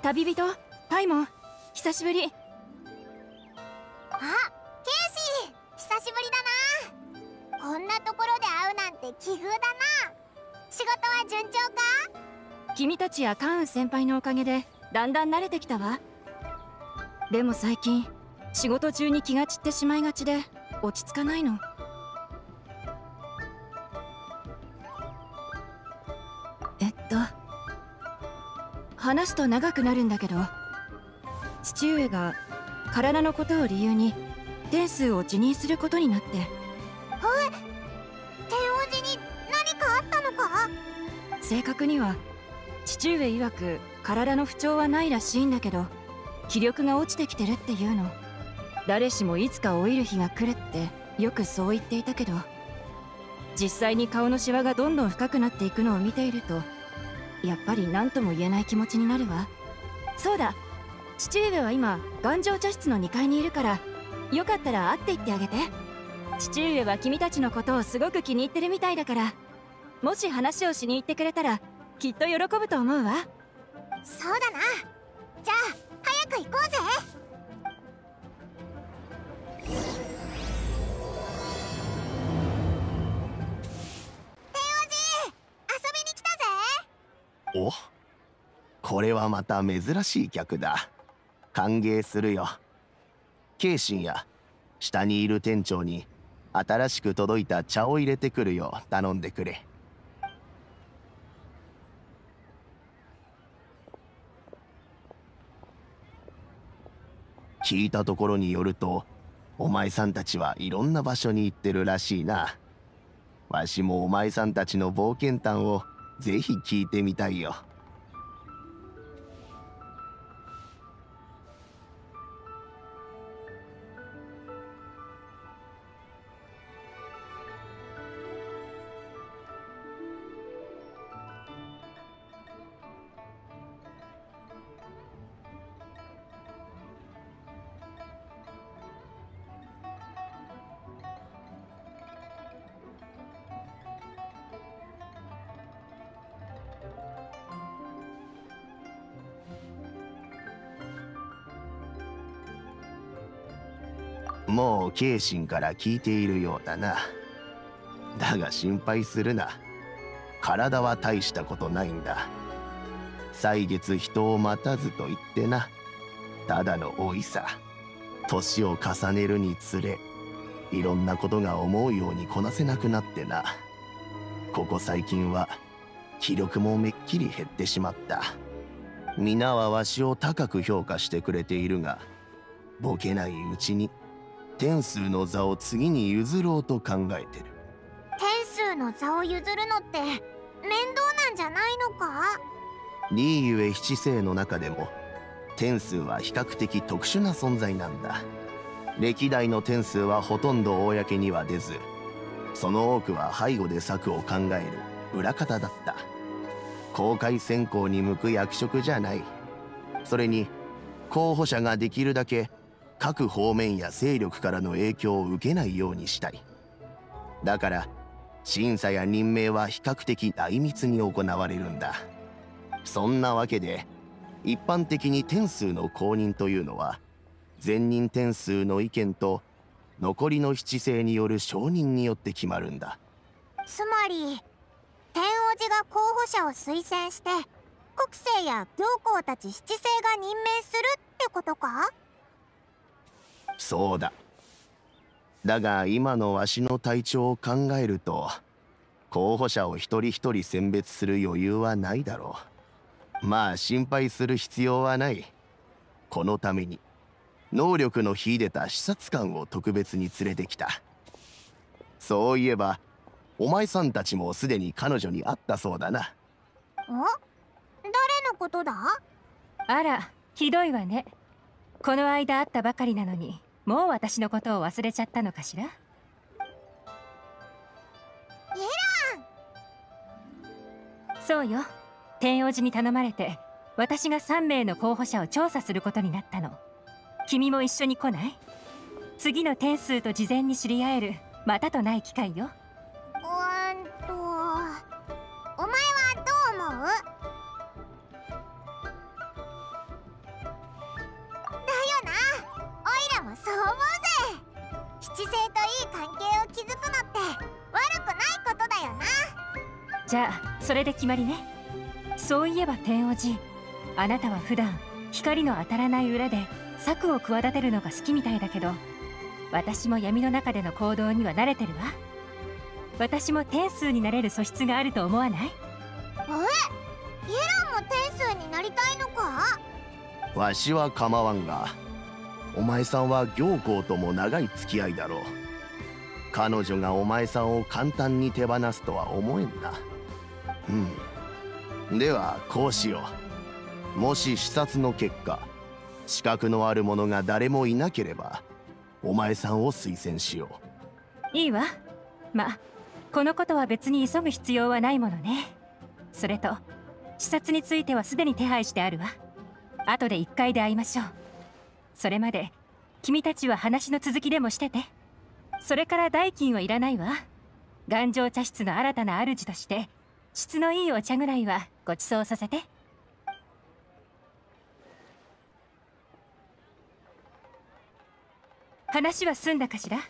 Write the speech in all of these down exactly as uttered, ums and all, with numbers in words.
旅人パイモン、久しぶり。 あ、ケイシー、久しぶりだな。こんなところで会うなんて奇遇だな。仕事は順調か？ 君たちやカーン先輩のおかげでだんだん慣れてきたわ。でも最近仕事中に気が散ってしまいがちで落ち着かないの。えっと話すと長くなるんだけど、父上が体のことを理由に天数を辞任することになって。 え、天王寺に何かあったのか？ 正確には父上曰く体の不調はないらしいんだけど、気力が落ちてきてるっていうの。誰しもいつか老いる日が来るってよくそう言っていたけど、実際に顔のシワがどんどん深くなっていくのを見ていると、やっぱり何とも言えない気持ちになるわ。そうだ、父上は今頑丈茶室のにかいにいるから、よかったら会っていってあげて。父上は君たちのことをすごく気に入ってるみたいだから、もし話をしに行ってくれたらきっと喜ぶと思うわ。 そうだな。じゃあ早く行こうぜ。天王寺、遊びに来たぜ。 お、これはまた珍しい客だ。歓迎するよ。慶心や下にいる店長に新しく届いた茶を入れてくるよう頼んでくれ。聞いたところによると、お前さんたちはいろんな場所に行ってるらしいな。わしもお前さんたちの冒険談をぜひ聞いてみたいよ。もう慶心から聞いているようだな。だが心配するな。体は大したことないんだ。歳月人を待たずと言ってな。ただの老いさ。年を重ねるにつれ、いろんなことが思うようにこなせなくなってな。ここ最近は気力もめっきり減ってしまった。皆はわしを高く評価してくれているが、ボケないうちに天数の座を次に譲ろうと考えてる。 天数の座を譲るのって面倒なんじゃないのか？ リーユエ七世の中でも天数は比較的特殊な存在なんだ。歴代の天数はほとんど公には出ず、その多くは背後で策を考える裏方だった。公開選考に向く役職じゃない。それに候補者ができるだけ各方面や勢力からの影響を受けないようにしたい。だから審査や任命は比較的内密に行われるんだ。そんなわけで一般的に天数の公認というのは、前任天数の意見と残りの七星による承認によって決まるんだ。 つまり天王寺が候補者を推薦して、国政や行幸たち七星が任命するってことか？ そうだ。だが今のわしの体調を考えると、候補者を一人一人選別する余裕はないだろう。まあ心配する必要はない。このために能力の秀でた視察官を特別に連れてきた。そういえばお前さんたちもすでに彼女に会ったそうだな。 お？誰のことだ？ あら、ひどいわね。この間会ったばかりなのに、もう私のことを忘れちゃったのかしら。エラン！ そうよ。天王寺に頼まれて、私がさんめいの候補者を調査することになったの。君も一緒に来ない？次の天数と事前に知り合えるまたとない機会よ。 うーんと、お前はどう思う？ 七星といい関係を築くのって悪くないことだよな。 じゃあそれで決まりね。そういえば天王寺、あなたは普段光の当たらない裏で策を企てるのが好きみたいだけど、私も闇の中での行動には慣れてるわ。私も天数になれる素質があると思わない？ え、イエランも天数になりたいのか？ わしは構わんが、お前さんは行幸とも長い付き合いだろう。彼女がお前さんを簡単に手放すとは思えんな。うん、ではこうしよう。もし視察の結果、資格のある者が誰もいなければお前さんを推薦しよう。いいわ。ま、このことは別に急ぐ必要はないものね。それと視察についてはすでに手配してあるわ。後でいっかいで会いましょう。それまで君たちは話の続きでもしてて。それから代金はいらないわ。頑丈茶室の新たな主として質のいいお茶ぐらいはご馳走させて。話は済んだかしら？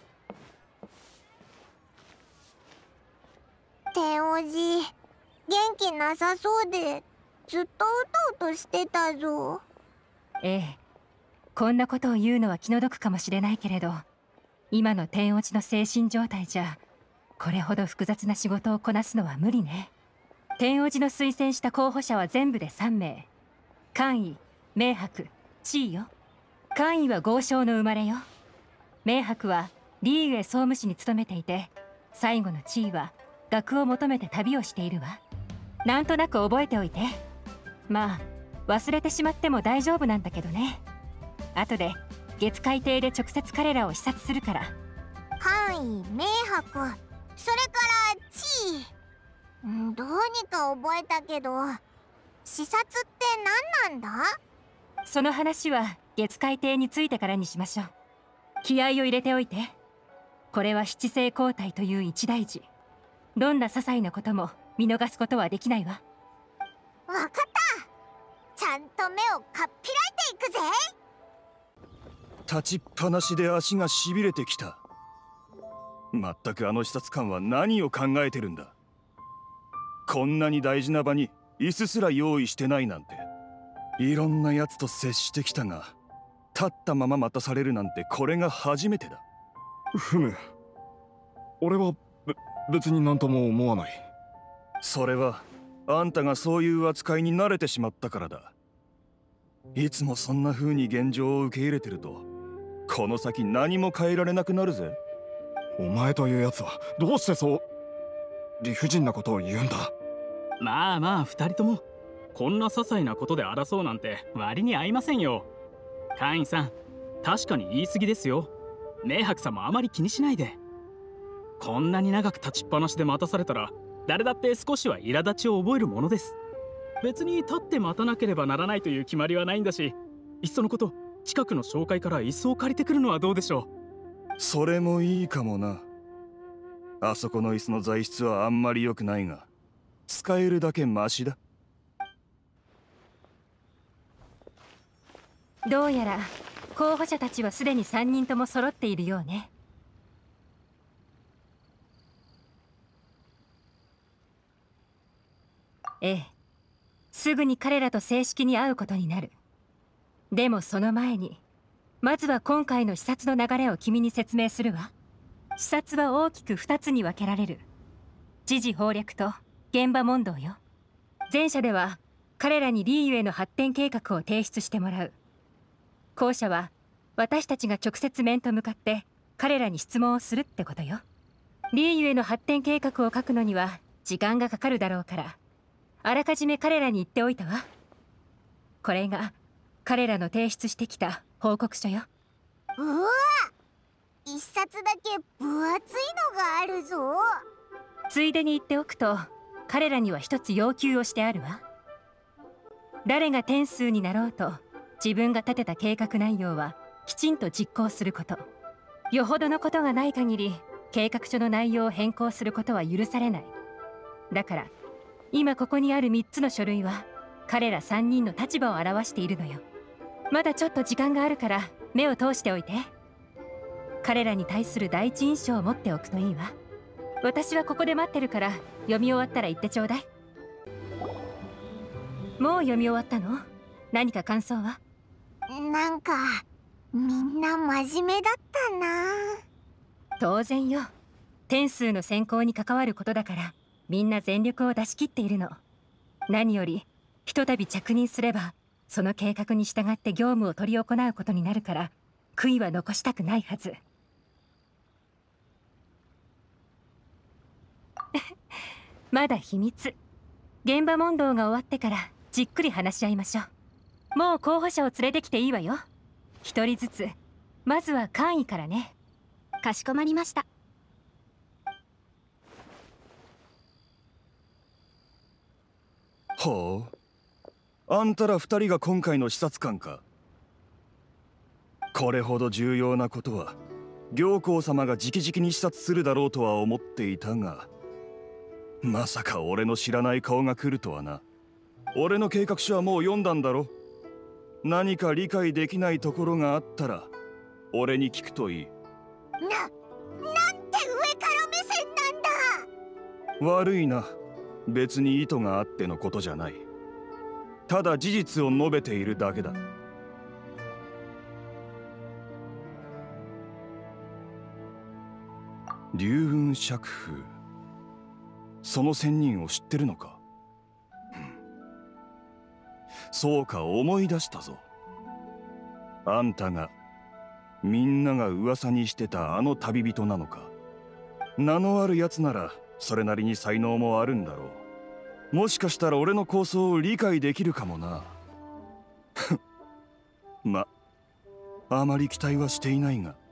天王寺、元気なさそうでずっとうとうとしてたぞ。 ええ、こんなことを言うのは気の毒かもしれないけれど、今の天落ちの精神状態じゃこれほど複雑な仕事をこなすのは無理ね。天落ちの推薦した候補者は全部でさんめい。官位、明伯、地位よ。官位は豪商の生まれよ。明伯はリーウェ総務士に勤めていて、最後の地位は学を求めて旅をしているわ。なんとなく覚えておいて。まあ忘れてしまっても大丈夫なんだけどね。後で月海亭で直接彼らを視察するから。 官位、明伯、それから地位、んどうにか覚えたけど、視察って何なんだ？ その話は月海亭についてからにしましょう。気合を入れておいて。これは七星交代という一大事。どんな些細なことも見逃すことはできないわ。 わかった。ちゃんと目をかっぴらいていくぜ。 立ちっぱなしで足がしびれてきた。まったくあの視察官は何を考えてるんだ。こんなに大事な場に椅子すら用意してないなんて。いろんなやつと接してきたが、立ったまま待たされるなんてこれが初めてだ。 ふむ、俺はべ別になんとも思わない。 それはあんたがそういう扱いに慣れてしまったからだ。いつもそんな風に現状を受け入れてると、この先何も変えられなくなるぜ。 お前というやつはどうしてそう理不尽なことを言うんだ。 まあまあ二人ともこんな些細なことで争うなんて割に合いませんよ。会員さん、確かに言い過ぎですよ。明伯さんもあまり気にしないで。こんなに長く立ちっぱなしで待たされたら誰だって少しは苛立ちを覚えるものです。別に立って待たなければならないという決まりはないんだし、いっそのこと近くの紹介から椅子を借りてくるのはどうでしょう。それもいいかもな。あそこの椅子の材質はあんまり良くないが、使えるだけマシだ。 どうやら候補者たちはすでにさんにんとも揃っているようね。ええ、すぐに彼らと正式に会うことになる。でもその前にまずは今回の視察の流れを君に説明するわ。視察は大きくふたつに分けられる。時事謀略と現場問答よ。前者では彼らにリーユへの発展計画を提出してもらう。後者は私たちが直接面と向かって彼らに質問をするってことよ。リーユへの発展計画を書くのには時間がかかるだろうから、あらかじめ彼らに言っておいたわ。これが彼らの提出してきた報告書よ。 うわ、一冊だけ分厚いのがあるぞ。 ついでに言っておくと、彼らには一つ要求をしてあるわ。誰が天数になろうと自分が立てた計画内容はきちんと実行すること。よほどのことがない限り計画書の内容を変更することは許されない。だから今ここにあるみっつの書類は彼らさんにんの立場を表しているのよ。まだちょっと時間があるから目を通しておいて。 彼らに対する第一印象を持っておくといいわ。私はここで待ってるから、読み終わったら言ってちょうだい。もう読み終わったの？何か感想は？ なんかみんな真面目だったな。 当然よ。点数の選考に関わることだから、みんな全力を出し切っているの。何よりひとたび着任すれば、その計画に従って業務を執り行うことになるから、悔いは残したくないはず。まだ秘密。現場問答が終わってからじっくり話し合いましょう。もう候補者を連れてきていいわよ。一人ずつ。まずは簡易からね。 かしこまりました。 ほう、あんたら二人が今回の視察官か。これほど重要なことは行幸様が直々に視察するだろうとは思っていたが、まさか俺の知らない顔が来るとはな。俺の計画書はもう読んだんだろ。何か理解できないところがあったら俺に聞くといい。 な、なんて上から目線なんだ。 悪いな。別に意図があってのことじゃない。ただ事実を述べているだけだ。龍雲釈風、その仙人を知ってるのか？そうか、思い出したぞ。あんたがみんなが噂にしてたあの旅人なのか。名のあるやつならそれなりに才能もあるんだろう。もしかしたら俺の構想を理解できるかもな。ま、あまり期待はしていないが。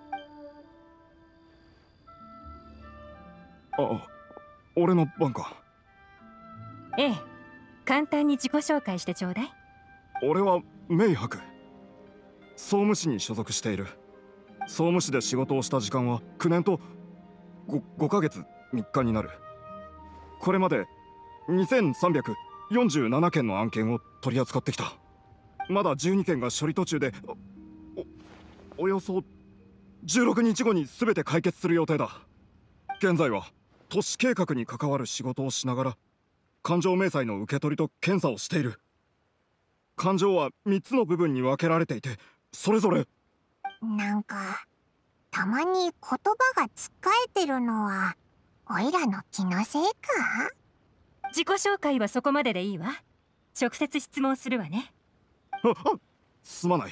あ、俺の番か。 ええ、簡単に自己紹介してちょうだい。 俺は明白。総務士に所属している。総務士で仕事をした時間はきゅうねんと 5, 5ヶ月みっかになる。これまでにせんさんびゃくよんじゅうななけんの案件を取り扱ってきた。まだじゅうにけんが処理途中で、お, およそじゅうろくにちごに全て解決する予定だ。現在は都市計画に関わる仕事をしながら勘定明細の受け取りと検査をしている。勘定はみっつの部分に分けられていて、それぞれなんかたまに言葉がつっかえてるのはおいらの気のせいか？ 自己紹介はそこまででいいわ。直接質問するわね。 ああ、すまない。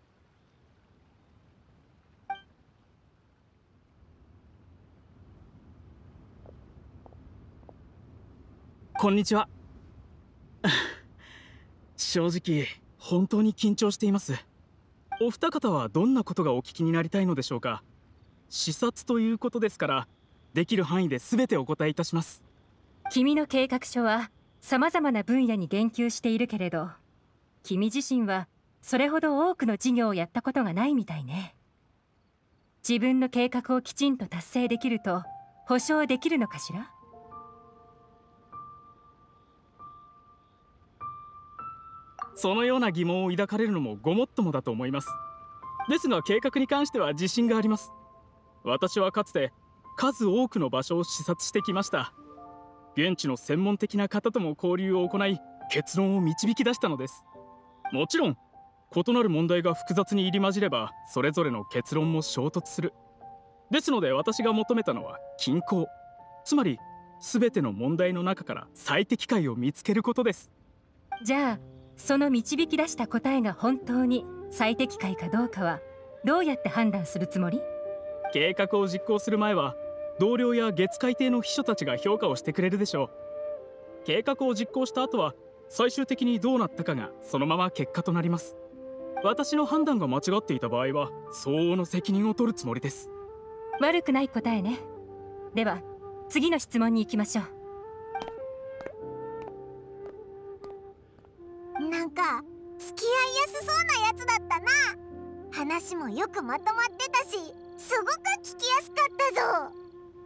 こんにちは。正直本当に緊張しています。お二方はどんなことがお聞きになりたいのでしょうか。視察ということですから、できる範囲で全てお答えいたします。 君の計画書は様々な分野に言及しているけれど、君自身はそれほど多くの事業をやったことがないみたいね。自分の計画をきちんと達成できると保証できるのかしら？ そのような疑問を抱かれるのもごもっともだと思います。ですが計画に関しては自信があります。私はかつて数多くの場所を視察してきました。現地の専門的な方とも交流を行い、結論を導き出したのです。もちろん異なる問題が複雑に入り混じればそれぞれの結論も衝突する。ですので私が求めたのは均衡、つまり全ての問題の中から最適解を見つけることです。 じゃあその導き出した答えが本当に最適解かどうかはどうやって判断するつもり？ 計画を実行する前は同僚や月海艇の秘書たちが評価をしてくれるでしょう。計画を実行した後は最終的にどうなったかがそのまま結果となります。私の判断が間違っていた場合は相応の責任を取るつもりです。 悪くない答えね。では次の質問に行きましょう。 なんか付き合いやすそうなやつだったな。話もよくまとまってたし、すごく聞きやすかったぞ。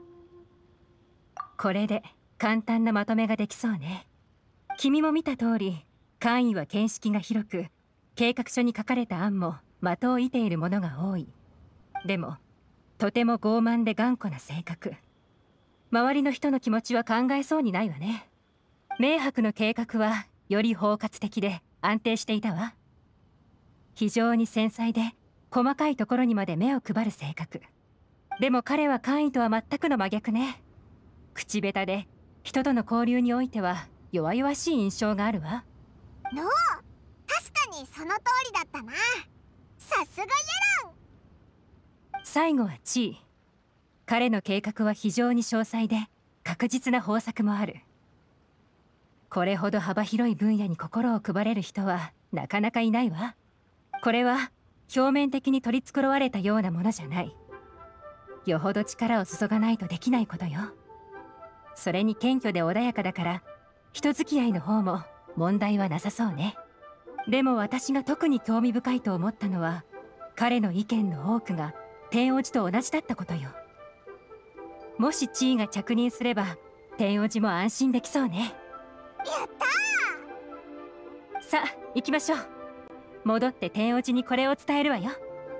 これで簡単なまとめができそうね。君も見た通り、簡易は見識が広く、計画書に書かれた案も的を射ているものが多い。でもとても傲慢で頑固な性格。周りの人の気持ちは考えそうにないわね。明白の計画はより包括的で安定していたわ。非常に繊細で細かいところにまで目を配る性格。でも彼は官位とは全くの真逆ね。口下手で人との交流においては弱々しい印象があるわ。 のう、確かにその通りだったな。さすがヤラン。 最後は地位。彼の計画は非常に詳細で確実な方策もある。これほど幅広い分野に心を配れる人はなかなかいないわ。これは表面的に取り繕われたようなものじゃない。よほど力を注がないとできないことよ。それに謙虚で穏やかだから人付き合いの方も問題はなさそうね。でも私が特に興味深いと思ったのは彼の意見の多くが天王寺と同じだったことよ。もし地位が着任すれば天王寺も安心できそうね。 やったー。さあ行きましょう。戻って天王寺にこれを伝えるわよ。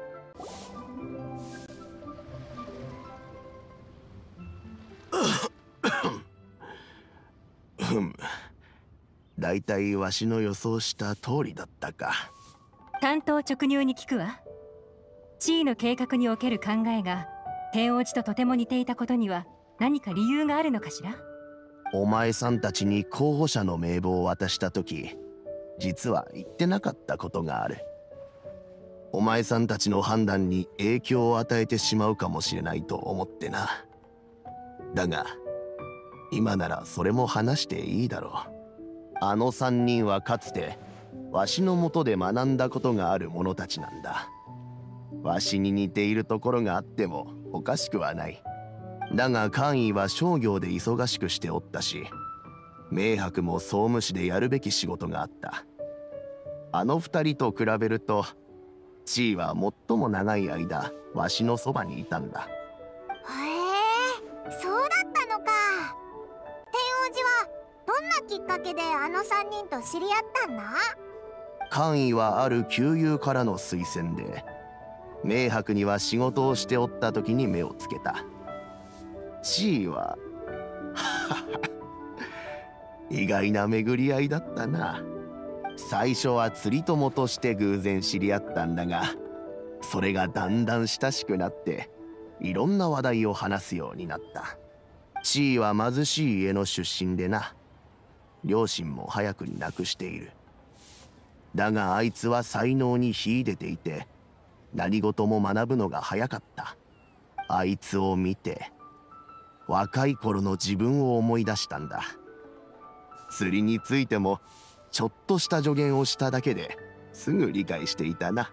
ふむ、だいたいわしの予想した通りだったか。 単刀直入に聞くわ。地位の計画における考えが天王寺ととても似ていたことには何か理由があるのかしら。 お前さんたちに候補者の名簿を渡した時、実は言ってなかったことがある。お前さんたちの判断に影響を与えてしまうかもしれないと思ってな。だが今ならそれも話していいだろう。あの三人はかつてわしのもとで学んだことがある者たちなんだ。わしに似ているところがあってもおかしくはない。だが官位は商業で忙しくしておったし、明白も総務士でやるべき仕事があった。あの二人と比べると地位は最も長い間わしのそばにいたんだ。 へえ、そうだったのか。天王寺はどんなきっかけであの三人と知り合ったんだ？ 官位はある旧友からの推薦で、明白には仕事をしておった時に目をつけた。地位は意外な巡り合いだったな。最初は釣り友として偶然知り合ったんだが、それがだんだん親しくなっていろんな話題を話すようになった。地位は貧しい家の出身でな、両親も早くに亡くしている。だがあいつは才能に秀でていて、何事も学ぶのが早かった。あいつを見て若い頃の自分を思い出したんだ。釣りについてもちょっとした助言をしただけですぐ理解していたな。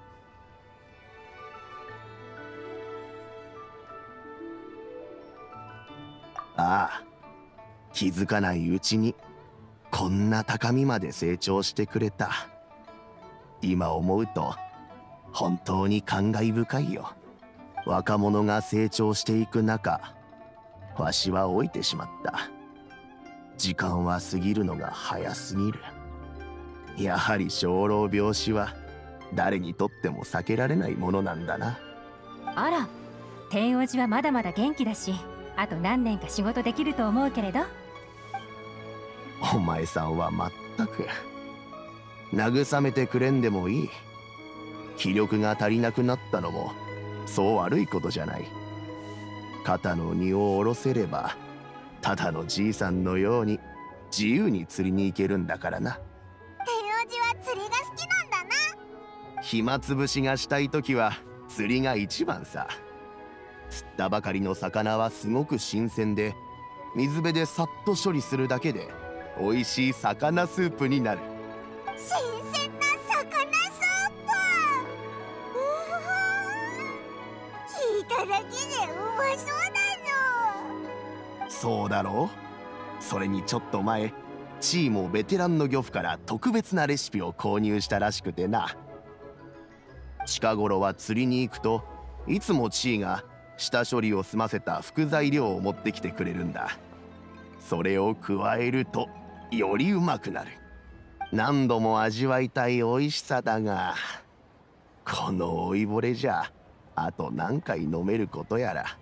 ああ、気づかないうちにこんな高みまで成長してくれた。今思うと本当に感慨深いよ。若者が成長していく中、わしは老いてしまった。時間は過ぎるのが早すぎる。やはり生老病死は誰にとっても避けられないものなんだな。 あら、天王寺はまだまだ元気だし、あと何年か仕事できると思うけれど。 お前さんはまったく慰めてくれんでもいい。気力が足りなくなったのもそう悪いことじゃない。肩の荷を下ろせればただのじいさんのように自由に釣りに行けるんだからな。 天王寺は釣りが好きなんだな。 暇つぶしがしたい時は釣りが一番さ。釣ったばかりの魚はすごく新鮮で、水辺でさっと処理するだけで美味しい魚スープになる。 新鮮な魚スープ、うわー、聞いただけでうまそうだぞ。 そうだろう。それにちょっと前、チーもベテランの漁夫から特別なレシピを購入したらしくてな。近頃は釣りに行くといつもチーが下処理を済ませた副材料を持ってきてくれるんだ。それを加えるとよりうまくなる。何度も味わいたい美味しさだが、この老いぼれじゃあと何回飲めることやら。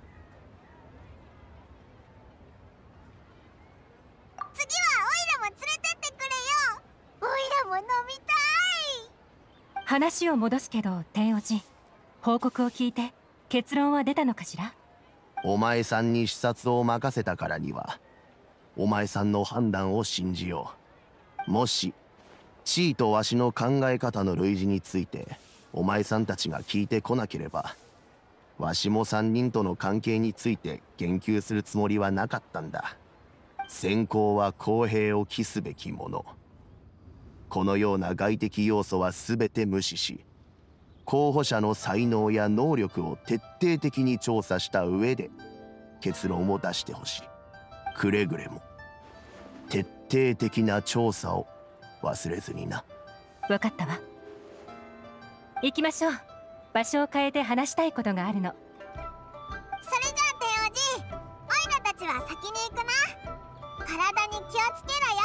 次はオイラも連れてってくれよ。オイラも飲みたい。 話を戻すけど、天王寺、報告を聞いて結論は出たのかしら？ お前さんに視察を任せたからにはお前さんの判断を信じよう。もし地位とわしの考え方の類似についてお前さんたちが聞いてこなければ、わしも三人との関係について言及するつもりはなかったんだ。先行は公平を期すべきもの。このような外的要素は全て無視し、候補者の才能や能力を徹底的に調査した上で結論を出してほしい。くれぐれも徹底的な調査を忘れずにな。 分かったわ。行きましょう。場所を変えて話したいことがあるの。 それじゃあ天王寺、オイラたちは先に行くな。体に気をつけろよ。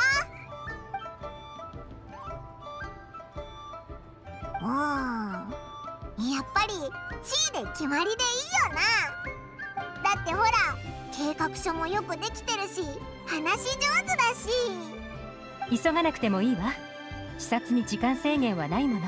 おー、やっぱり地位で決まりでいいよな。だってほら、計画書もよくできてるし、話上手だし。 急がなくてもいいわ。視察に時間制限はないもの。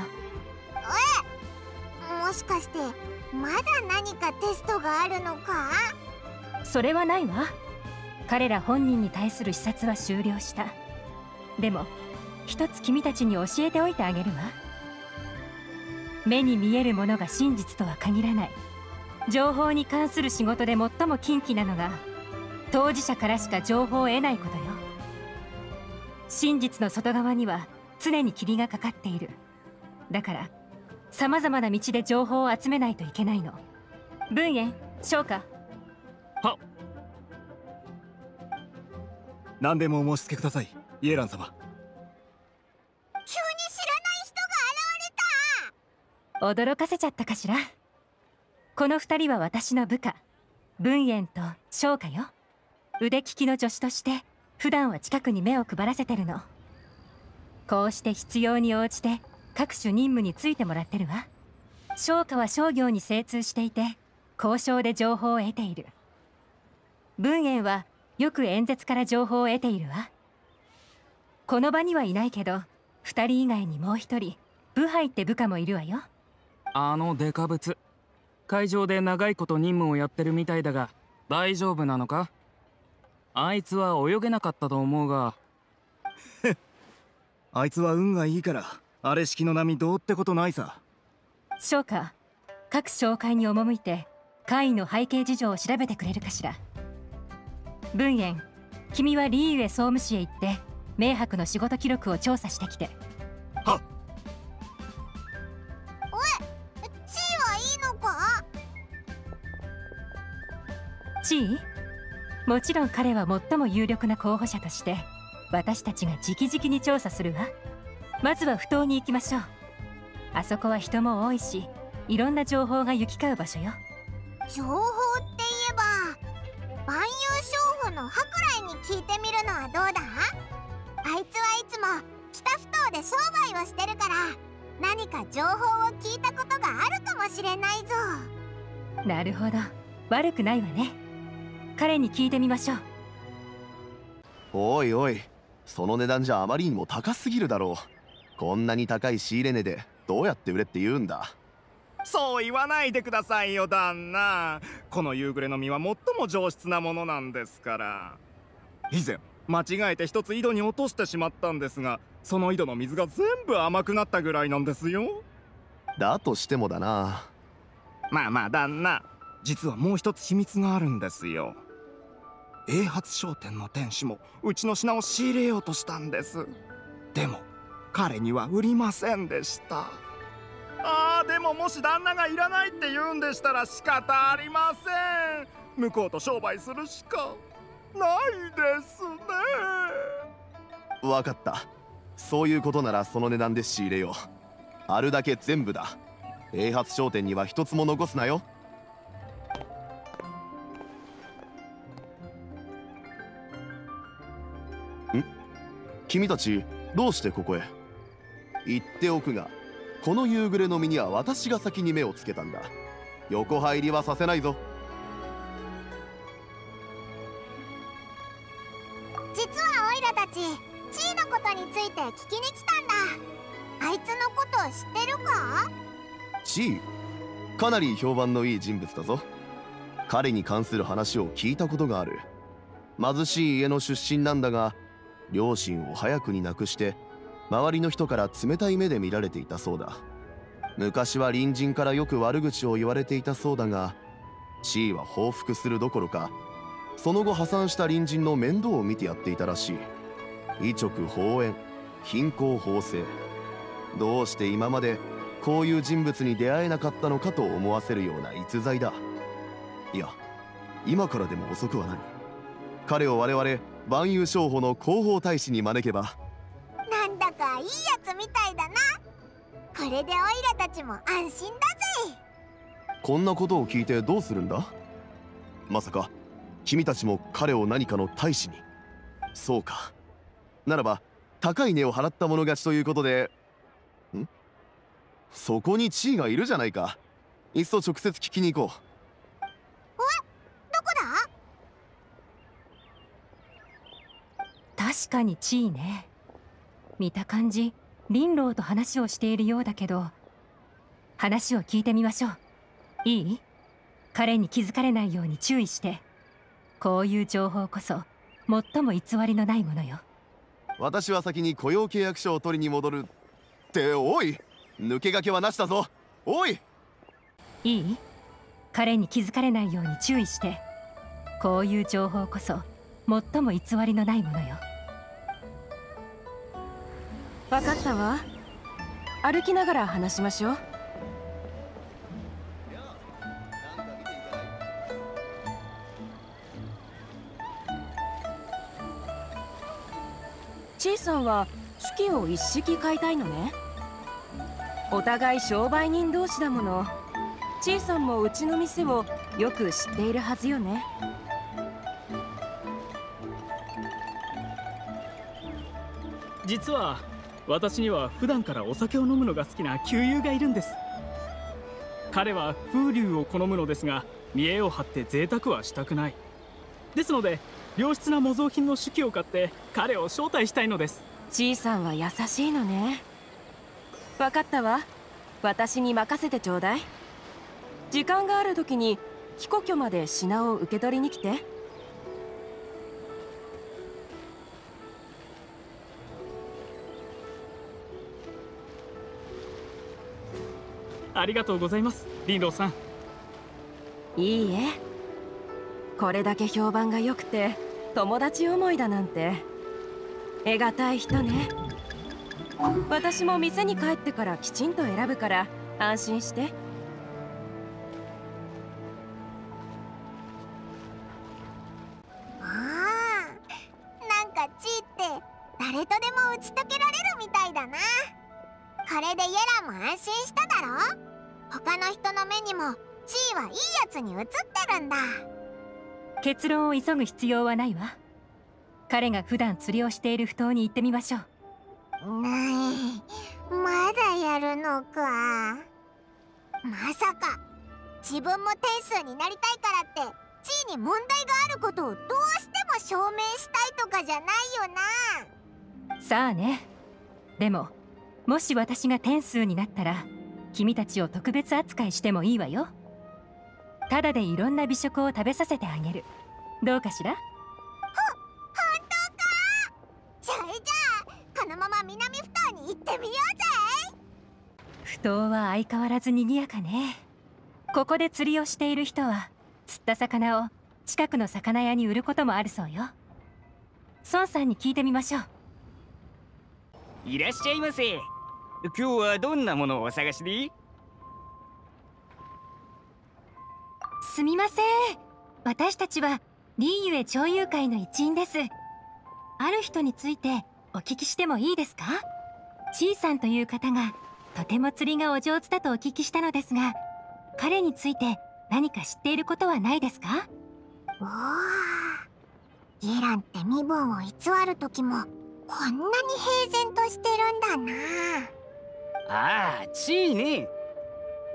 え、もしかしてまだ何かテストがあるのか？ それはないわ。彼ら本人に対する視察は終了した。でも一つ君たちに教えておいてあげるわ。目に見えるものが真実とは限らない。情報に関する仕事で最も禁忌なのが、当事者からしか情報を得ないことよ。真実の外側には常に霧がかかっている。だからさまざまな道で情報を集めないといけないの。文燕、翔歌。 はっ。 何でもお申し付けください、イエラン様。 急に知らない人が現れた。 驚かせちゃったかしら。この二人は私の部下、文燕と翔歌よ。腕利きの助手として普段は近くに目を配らせてるの。こうして必要に応じて各種任務についてもらってるわ。翔歌は商業に精通していて、交渉で情報を得ている。文燕はよく演説から情報を得ているわ。この場にはいないけど、二人以外にもう一人ブハイって部下もいるわよ。 あのデカブツ、会場で長いこと任務をやってるみたいだが大丈夫なのか？あいつは泳げなかったと思うが。 あいつは運がいいからあれ式の波どうってことないさ。 翔歌、各紹介に赴いて会の背景事情を調べてくれるかしら。文燕、君はリーユエ総務士へ行って明白の仕事記録を調査してきて。 はっ。 おい、地位はいいのか？ 地位？もちろん彼は最も有力な候補者として私たちが直々に調査するわ。まずは埠頭に行きましょう。あそこは人も多いし、いろんな情報が行き交う場所よ。 情報って言えば、万有商法のハクライに聞いてみるのはどうだ？あいつはいつも北埠頭で商売をしてるから、何か情報を聞いたことがあるかもしれないぞ。 なるほど、悪くないわね。彼に聞いてみましょう。 おいおい、その値段じゃあまりにも高すぎるだろう。こんなに高い仕入れ値でどうやって売れって言うんだ。 そう言わないでくださいよ旦那。この夕暮れの実は最も上質なものなんですから。以前間違えて一つ井戸に落としてしまったんですが、その井戸の水が全部甘くなったぐらいなんですよ。 だとしてもだな。 まあまあ旦那、実はもう一つ秘密があるんですよ。英発商店の店主もうちの品を仕入れようとしたんです。でも彼には売りませんでした。あーでももし旦那がいらないって言うんでしたら仕方ありません。向こうと商売するしかないですね。 わかった。そういうことならその値段で仕入れよう。あるだけ全部だ。英発商店には一つも残すなよ。ん？君たちどうしてここへ？言っておくが、この夕暮れの実には私が先に目をつけたんだ。 横入りはさせないぞ。 実はオイラたち地位のことについて聞きに来たんだ。あいつのことを知ってるか？ 地位、かなり評判のいい人物だぞ。彼に関する話を聞いたことがある。貧しい家の出身なんだが、両親を早くに亡くして周りの人から冷たい目で見られていたそうだ。昔は隣人からよく悪口を言われていたそうだが、地位は報復するどころか、その後破産した隣人の面倒を見てやっていたらしい。医直法縁、貧困法制。どうして今までこういう人物に出会えなかったのかと思わせるような逸材だ。いや、今からでも遅くはない。彼を我々万有商法の広報大使に招けば。 なんだかいいやつみたいだな。これでオイラたちも安心だぜ。 こんなことを聞いてどうするんだ？まさか君たちも彼を何かの大使に？そうか。ならば高い値を払った者勝ちということで。ん？そこに地位がいるじゃないか。いっそ直接聞きに行こう。 え？どこだ？確かに地位ね。見た感じ林老と話をしているようだけど、話を聞いてみましょう。いい？彼に気づかれないように注意して。こういう情報こそ最も偽りのないものよ。 私は先に雇用契約書を取りに戻るって。おい、抜け駆けはなしだぞ。おい、 いい？彼に気づかれないように注意して。こういう情報こそ最も偽りのないものよ。 分かったわ。歩きながら話しましょう。ちいさんは手記を一式買いたいのね。お互い商売人同士だもの。ちいさんもうちの店をよく知っているはずよね。 実は私には普段からお酒を飲むのが好きな旧友がいるんです。彼は風流を好むのですが、見栄を張って贅沢はしたくない。ですので良質な模造品の手記を買って彼を招待したいのです。 ちいさんは優しいのね。分かったわ。私に任せてちょうだい。時間がある時に貴庫居まで品を受け取りに来て。 ありがとうございます、林老さん。 いいえ。これだけ評判が良くて友達思いだなんて得難い人ね。私も店に帰ってからきちんと選ぶから安心して。 ああ、なんか地位って誰とでも打ち解けられるみたいだな。これでイェラも安心しただろ。他の人の目にも地位はいいやつに映ってるんだ。 結論を急ぐ必要はないわ。彼が普段釣りをしている埠頭に行ってみましょう。 ない、まだやるのか。まさか自分も天数になりたいからって地位に問題があることをどうしても証明したいとかじゃないよな。 さあね。でももし私が天数になったら君たちを特別扱いしてもいいわよ。ただでいろんな美食を食べさせてあげる。どうかしら？ ほ、本当か？それじゃあこのまま南埠頭に行ってみようぜ。 埠頭は相変わらず賑やかね。ここで釣りをしている人は釣った魚を近くの魚屋に売ることもあるそうよ。孫さんに聞いてみましょう。 いらっしゃいませ。今日はどんなものをお探しで？ すみません。私たちはリーユエ町友会の一員です。ある人についてお聞きしてもいいですか？ちいさんという方がとても釣りがお上手だとお聞きしたのですが、彼について何か知っていることはないですか？ おー、イェランって身分を偽る時もこんなに平然としてるんだな。 ああ、地位ね。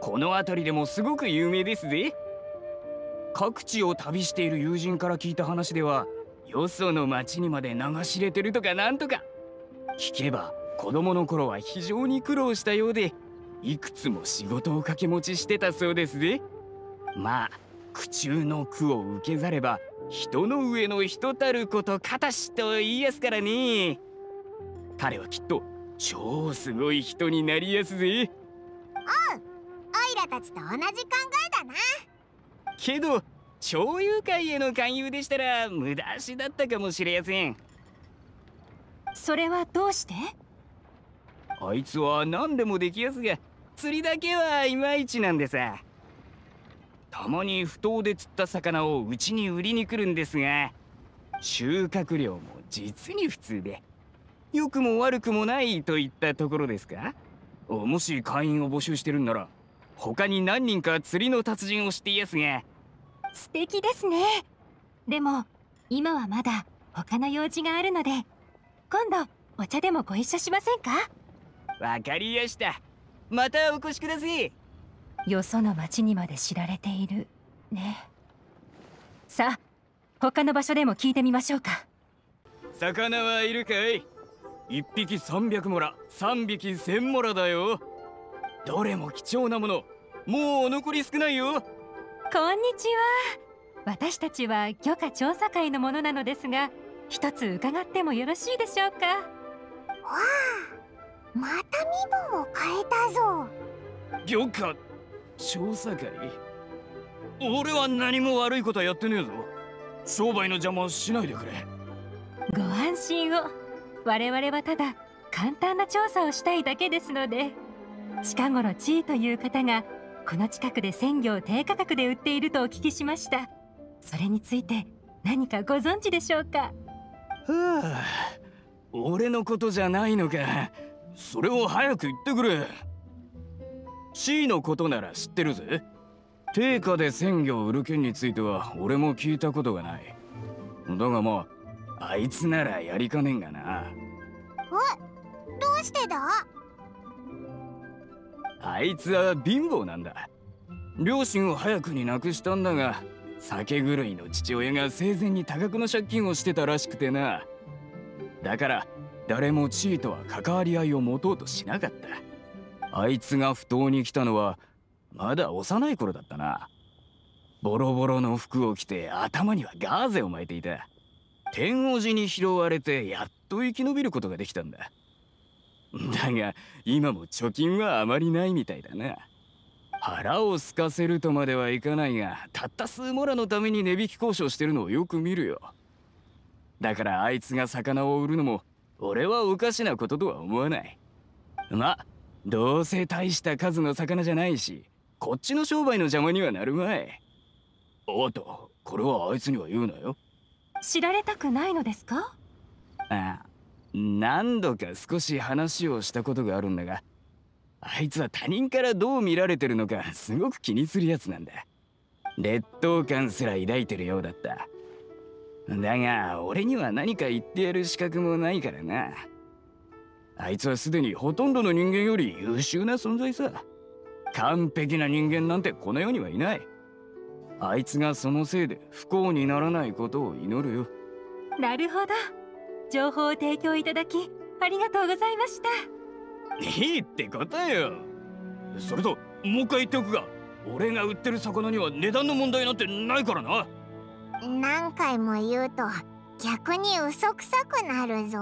この辺りでもすごく有名ですぜ。各地を旅している友人から聞いた話では、よその町にまで流し入れてるとかなんとか。聞けば子供の頃は非常に苦労したようで、いくつも仕事を掛け持ちしてたそうですぜ。まあ苦中の苦を受けざれば人の上の人たることかたしと言いやすからね。彼はきっと超すごい人になりやすぜ。 うん、オイラたちと同じ考えだな。 けど超友会への勧誘でしたら無駄足だったかもしれやせん。 それはどうして？ あいつは何でもできやすが、釣りだけはいまいちなんでさ。たまに埠頭で釣った魚をうちに売りに来るんですが、収穫量も実に普通で、良くも悪くもないといったところですか。もし会員を募集してるんなら、他に何人か釣りの達人を知っていやすが。 素敵ですね。でも今はまだ他の用事があるので、今度お茶でもご一緒しませんか？ わかりやした。またお越しください。 よその町にまで知られているね。さあ他の場所でも聞いてみましょうか。 魚はいるかい？一匹三百モラ、三匹千モラだよ。どれも貴重なもの。もう残り少ないよ。 こんにちは。私たちは漁家調査会のものなのですが、一つ伺ってもよろしいでしょうか？わあ、また身分を変えたぞ。 漁家調査会？俺は何も悪いことはやってねえぞ。商売の邪魔をしないでくれ。 ご安心を。我々はただ簡単な調査をしたいだけですので。近頃地位という方がこの近くで鮮魚を低価格で売っているとお聞きしました。それについて何かご存知でしょうか？ はあ、俺のことじゃないのか。それを早く言ってくれ。地位のことなら知ってるぜ。定価で鮮魚を売る件については俺も聞いたことがない。だがまああいつならやりかねんがな。 え、どうしてだ？ あいつは貧乏なんだ。両親を早くに亡くしたんだが、酒狂いの父親が生前に多額の借金をしてたらしくてな。だから誰も地位とは関わり合いを持とうとしなかった。あいつが埠頭に来たのはまだ幼い頃だったな。ボロボロの服を着て頭にはガーゼを巻いていた。天王寺に拾われてやっと生き延びることができたんだ。だが今も貯金はあまりないみたいだな。腹を空かせるとまではいかないが、たった数モラのために値引き交渉してるのをよく見るよ。だからあいつが魚を売るのも俺はおかしなこととは思わない。ま、どうせ大した数の魚じゃないし、こっちの商売の邪魔にはなるまい。おっと、これはあいつには言うなよ。 知られたくないのですか？ ああ、何度か少し話をしたことがあるんだが、あいつは他人からどう見られてるのかすごく気にするやつなんだ。劣等感すら抱いてるようだった。だが俺には何か言ってやる資格もないからな。あいつはすでにほとんどの人間より優秀な存在さ。完璧な人間なんてこの世にはいない。あいつがそのせいで不幸にならないことを祈るよ。 なるほど。情報を提供いただきありがとうございました。 いいってことよ。それともう一回言っておくが、俺が売ってる魚には値段の問題なんてないからな。 何回も言うと逆に嘘くさくなるぞ。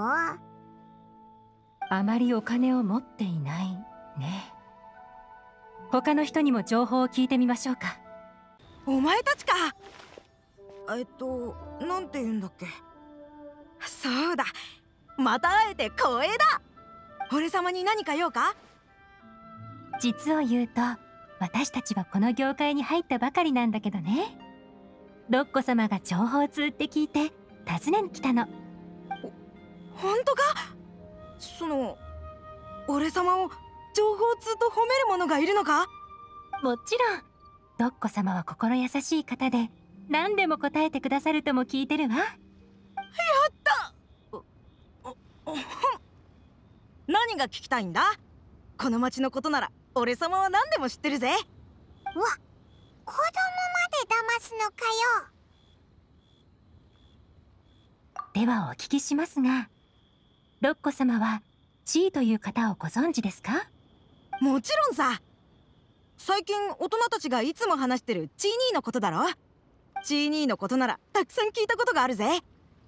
あまりお金を持っていないね。他の人にも情報を聞いてみましょうか。 お前たちか。えっとなんて言うんだっけ。そうだ、また会えて光栄だ。俺様に何か用か？ 実を言うと私たちはこの業界に入ったばかりなんだけどね。ドッコ様が情報通って聞いて訪ねに来たの。 本当か？その俺様を情報通と褒める者がいるのか？ もちろん。ドッコ様は心優しい方で何でも答えてくださるとも聞いてるわ。やった何が聞きたいんだ？この町のことなら俺様は何でも知ってるぜ。 わ、子供まで騙すのかよ。 ではお聞きしますが、ロッコ様はチーという方をご存知ですか？ もちろんさ。最近大人たちがいつも話してるチーニーのことだろ。チーニーのことならたくさん聞いたことがあるぜ。例え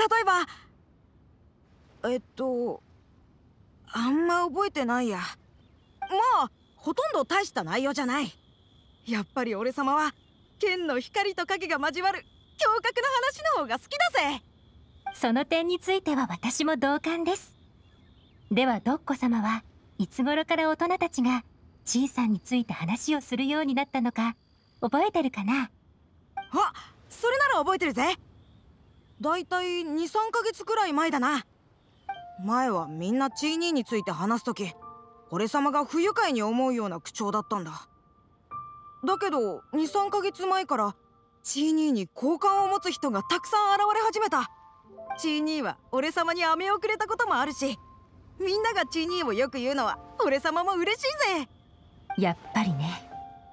ばえっとあんま覚えてないや。まあほとんど大した内容じゃない。やっぱり俺様は剣の光と影が交わる驚愕の話の方が好きだぜ。 その点については私も同感です。ではドッコ様はいつ頃から大人たちがチーさんについて話をするようになったのか覚えてるかな？ あ、それなら覚えてるぜ。だいたいにさんかげつくらい前だな。前はみんなチーニーについて話すとき、俺様が不愉快に思うような口調だったんだ。だけどにさんかげつまえからチーニーに好感を持つ人がたくさん現れ始めた。チーニーは俺様に飴をくれたこともあるし、みんながチーニーをよく言うのは俺様も嬉しいぜ。 やっぱりね。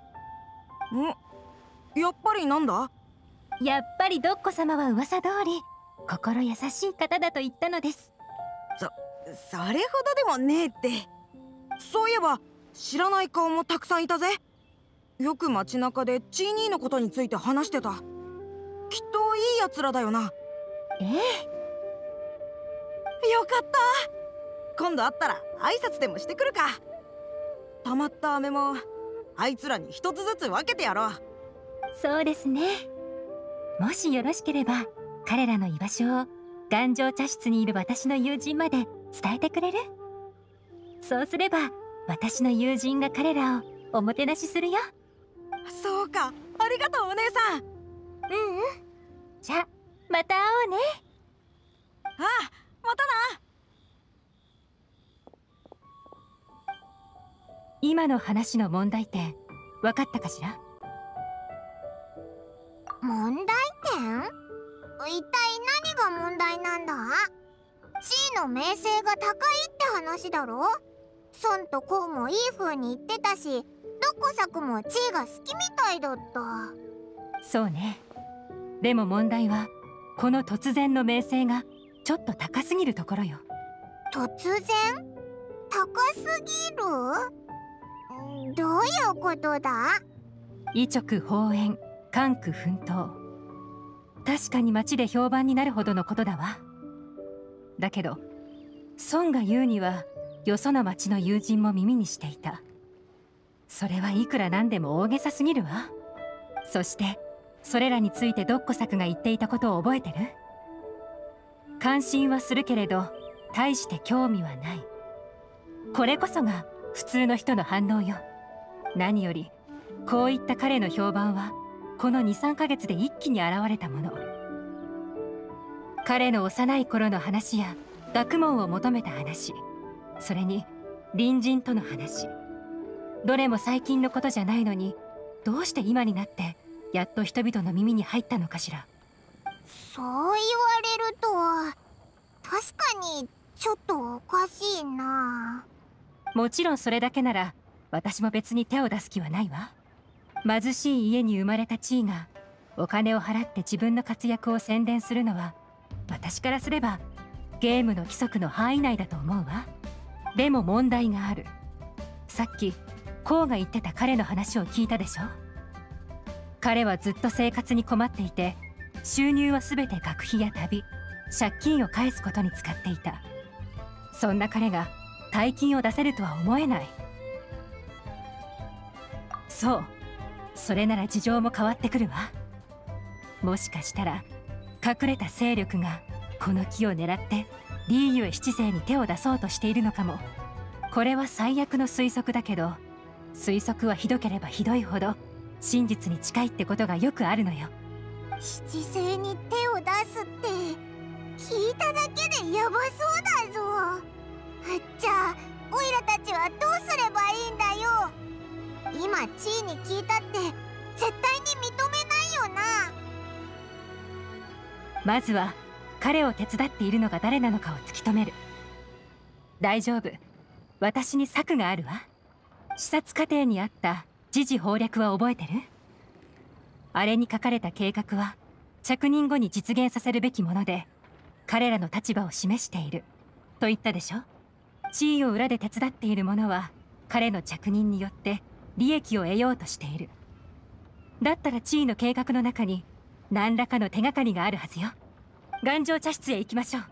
ん？やっぱりなんだ？ やっぱりドッコ様は噂通り心優しい方だと言ったのです。 そ、それほどでもねえって。そういえば知らない顔もたくさんいたぜ。よく街中でチーニーのことについて話してた。きっといいやつらだよな。 ええ。 よかった。今度会ったら挨拶でもしてくるか。たまった飴もあいつらに一つずつ分けてやろう。 そうですね。もしよろしければ彼らの居場所を頑丈茶室にいる私の友人まで伝えてくれる？そうすれば私の友人が彼らをおもてなしするよ。 そうか、ありがとうお姉さん。 うんうん。じゃあまた会おうね。 ああ、またな。 今の話の問題点分かったかしら？ 問題点？一体何が問題なんだ？地位の名声が高いって話だろ。孫とコウもいい風に言ってたし、どっこさくも地位が好きみたいだった。 そうね。でも問題はこの突然の名声がちょっと高すぎるところよ。 突然？高すぎる？どういうことだ？ 異直放煙、官区奮闘。確かに町で評判になるほどのことだわ。だけど孫が言うにはよその町の友人も耳にしていた。それはいくらなんでも大げさすぎるわ。そしてそれらについてドッコサクが言っていたことを覚えてる？関心はするけれど大して興味はない。これこそが普通の人の反応よ。何よりこういった彼の評判はこのにさんかげつで一気に現れたもの。彼の幼い頃の話や学問を求めた話、それに隣人との話、どれも最近のことじゃないのに、どうして今になってやっと人々の耳に入ったのかしら。 そう言われると確かにちょっとおかしいな。 もちろんそれだけなら私も別に手を出す気はないわ。貧しい家に生まれた地位がお金を払って自分の活躍を宣伝するのは、私からすればゲームの規則の範囲内だと思うわ。でも問題がある。さっきコウが言ってた彼の話を聞いたでしょ。彼はずっと生活に困っていて、収入は全て学費や旅、借金を返すことに使っていた。そんな彼が大金を出せるとは思えない。そう、それなら事情も変わってくるわ。もしかしたら隠れた勢力がこの木を狙ってリーユエ七世に手を出そうとしているのかも。これは最悪の推測だけど、推測はひどければひどいほど真実に近いってことがよくあるのよ。 七星に手を出すって聞いただけでヤバそうだぞ。じゃあオイラたちはどうすればいいんだよ。今地位に聞いたって絶対に認めないよな。 まずは彼を手伝っているのが誰なのかを突き止める。大丈夫、私に策があるわ。 視察過程にあった時事法略は覚えてる？あれに書かれた計画は着任後に実現させるべきもので、彼らの立場を示していると言ったでしょ。地位を裏で手伝っている者は彼の着任によって利益を得ようとしている。だったら地位の計画の中に何らかの手がかりがあるはずよ。頑丈茶室へ行きましょう。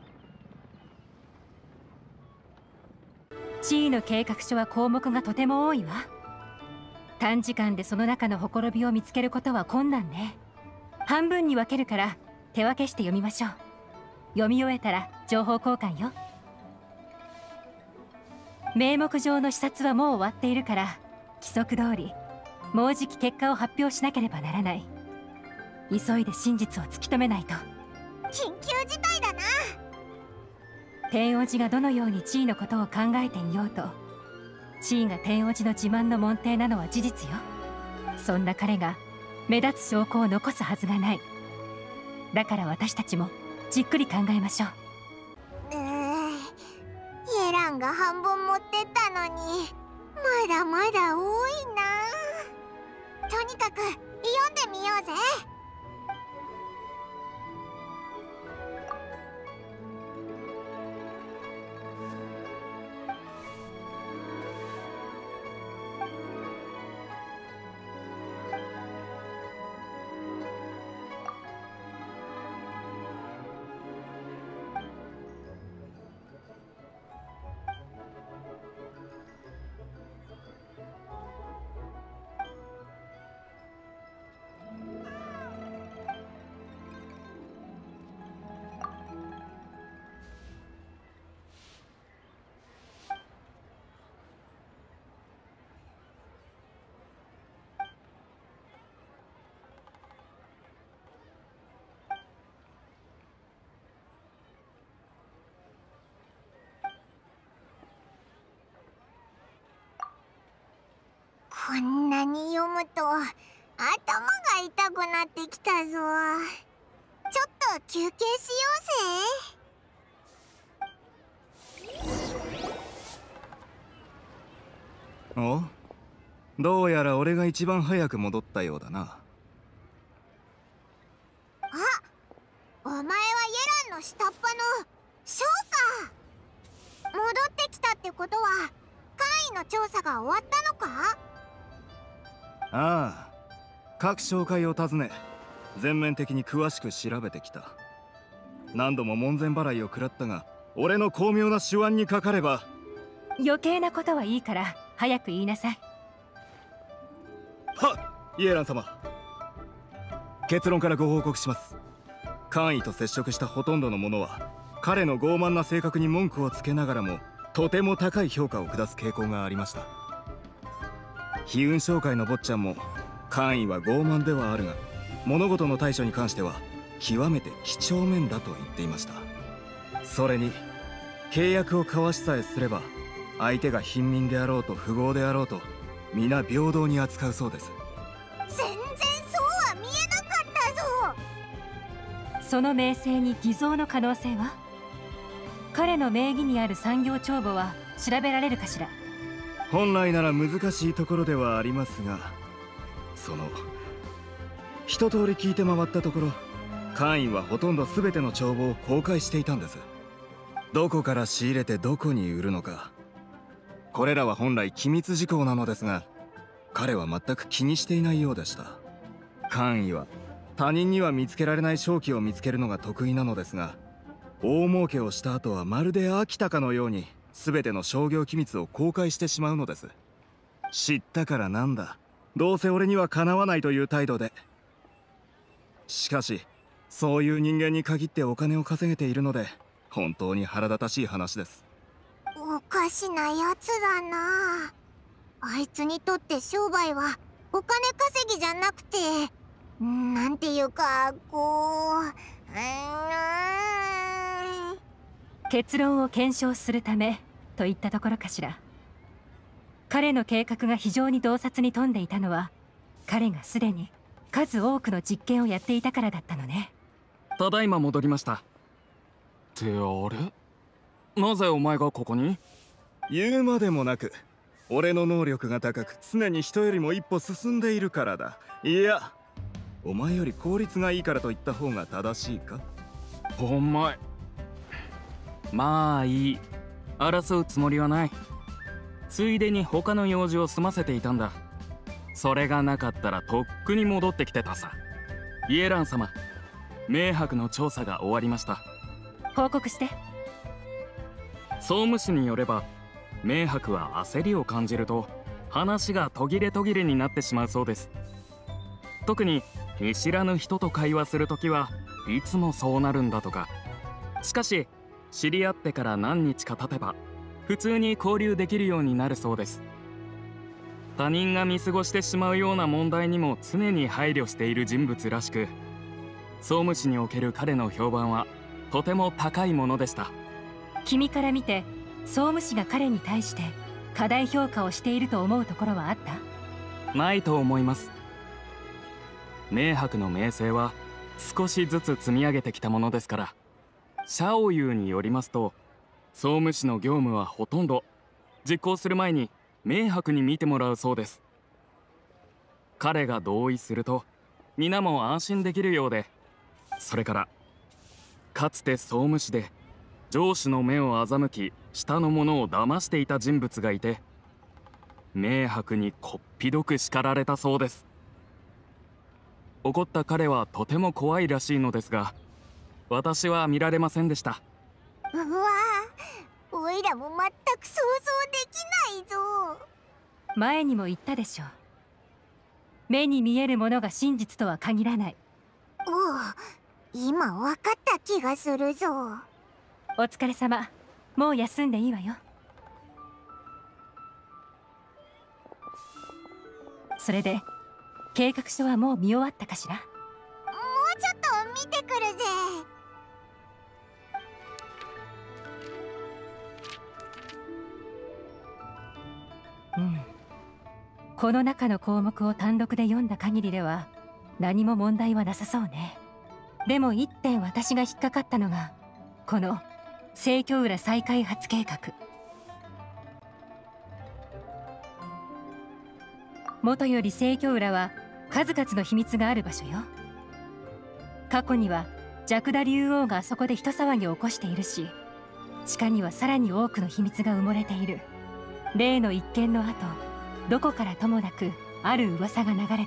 地位の計画書は項目がとても多いわ。短時間でその中のほころびを見つけることは困難ね。半分に分けるから手分けして読みましょう。読み終えたら情報交換よ。名目上の視察はもう終わっているから、規則通りもうじき結果を発表しなければならない。急いで真実を突き止めないと。 緊急事態だな。 天王寺がどのように地位のことを考えていようと、地位が天王寺の自慢の門弟なのは事実よ。そんな彼が目立つ証拠を残すはずがない。だから私たちもじっくり考えましょう。 うーイエランが半分持ってったのにまだまだ多いな。とにかく読んでみようぜ。こんなに読むと頭が痛くなってきたぞ。ちょっと休憩しようぜ。 お？どうやら俺が一番早く戻ったようだな。 あ、お前はイエランの下っ端のショーか。戻ってきたってことは官位の調査が終わったのか？ ああ、各商会を訪ね全面的に詳しく調べてきた。何度も門前払いを食らったが、俺の巧妙な手腕にかかれば。 余計なことはいいから早く言いなさい。 はっ、イエラン様。結論からご報告します。官位と接触したほとんどの者は彼の傲慢な性格に文句をつけながらもとても高い評価を下す傾向がありました。悲運商会の坊ちゃんも官位は傲慢ではあるが物事の対処に関しては極めて几帳面だと言っていました。それに契約を交わしさえすれば相手が貧民であろうと富豪であろうと皆平等に扱うそうです。 全然そうは見えなかったぞ。 その名声に偽造の可能性は？彼の名義にある産業帳簿は調べられるかしら？ 本来なら難しいところではありますが、その一通り聞いて回ったところ、官員はほとんど全ての帳簿を公開していたんです。どこから仕入れてどこに売るのか、これらは本来機密事項なのですが、彼は全く気にしていないようでした。官員は他人には見つけられない商機を見つけるのが得意なのですが、大儲けをした後はまるで飽きたかのように全ての商業機密を公開してしまうのです。知ったからなんだ、どうせ俺にはかなわないという態度で。しかしそういう人間に限ってお金を稼げているので本当に腹立たしい話です。 おかしなやつだな。あいつにとって商売はお金稼ぎじゃなくて、なんていうかこう、うーん結論を検証するためといったところかしら。彼の計画が非常に洞察に富んでいたのは、彼がすでに数多くの実験をやっていたからだったのね。 ただいま戻りました。ってあれ、なぜお前がここに？ 言うまでもなく、 俺の能力が高く常に人よりも一歩進んでいるからだ。いや、お前より効率がいいからと言った方が正しいか。 お前、まあいい、争うつもりはない。ついでに他の用事を済ませていたんだ。それがなかったらとっくに戻ってきてたさ。イエラン様、明白の調査が終わりました。 報告して。 総務士によれば、明白は焦りを感じると話が途切れ途切れになってしまうそうです。特に見知らぬ人と会話するときはいつもそうなるんだとか。しかし知り合ってから何日か経てば普通に交流できるようになるそうです。他人が見過ごしてしまうような問題にも常に配慮している人物らしく、総務士における彼の評判はとても高いものでした。 君から見て総務士が彼に対して過大評価をしていると思うところはあった？ ないと思います。明白の名声は少しずつ積み上げてきたものですから。シャオユーによりますと、総務士の業務はほとんど実行する前に明白に見てもらうそうです。彼が同意すると皆も安心できるようで、それからかつて総務士で上司の目を欺き下の者を騙していた人物がいて、明白にこっぴどく叱られたそうです。怒った彼はとても怖いらしいのですが、私は見られませんでした。 うわー、おいらも全く想像できないぞ。 前にも言ったでしょう。目に見えるものが真実とは限らない。 おう、今わかった気がするぞ。 お疲れ様。もう休んでいいわよ。それで計画書はもう見終わったかしら？もうちょっと見てくるぜ。 うん、この中の項目を単独で読んだ限りでは何も問題はなさそうね。でも一点私が引っかかったのがこの聖居浦再開発計画。元より聖居浦は数々の秘密がある場所よ。過去にはジャクダ竜王がそこで人騒ぎを起こしているし、地下にはさらに多くの秘密が埋もれている。例の一件の後、どこからともなくある噂が流れたの。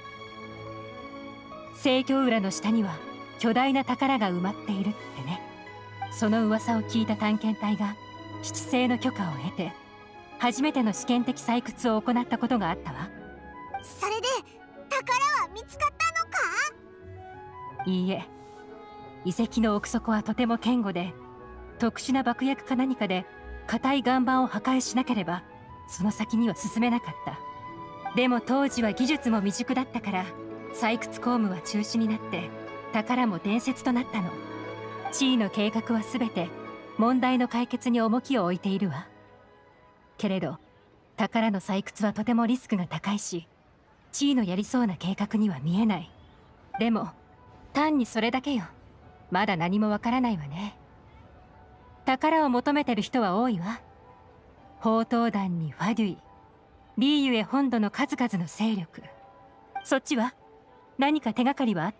聖居浦の下には巨大な宝が埋まっているってね。その噂を聞いた探検隊が七星の許可を得て初めての試験的採掘を行ったことがあったわ。 それで宝は見つかったのか？ いいえ、遺跡の奥底はとても堅固で、特殊な爆薬か何かで硬い岩盤を破壊しなければその先には進めなかった。でも当時は技術も未熟だったから採掘工務は中止になって宝も伝説となったの。地位の計画は全て問題の解決に重きを置いているわ。けれど宝の採掘はとてもリスクが高いし、地位のやりそうな計画には見えない。でも単にそれだけよ。まだ何もわからないわね。宝を求めてる人は多いわ。宝刀団にファデュイ、リーユエ本土の数々の勢力。そっちは何か手がかりはあった？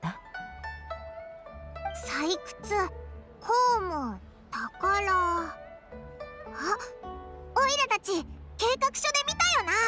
採掘、公務、宝。あ、オイラたち計画書で見たよな。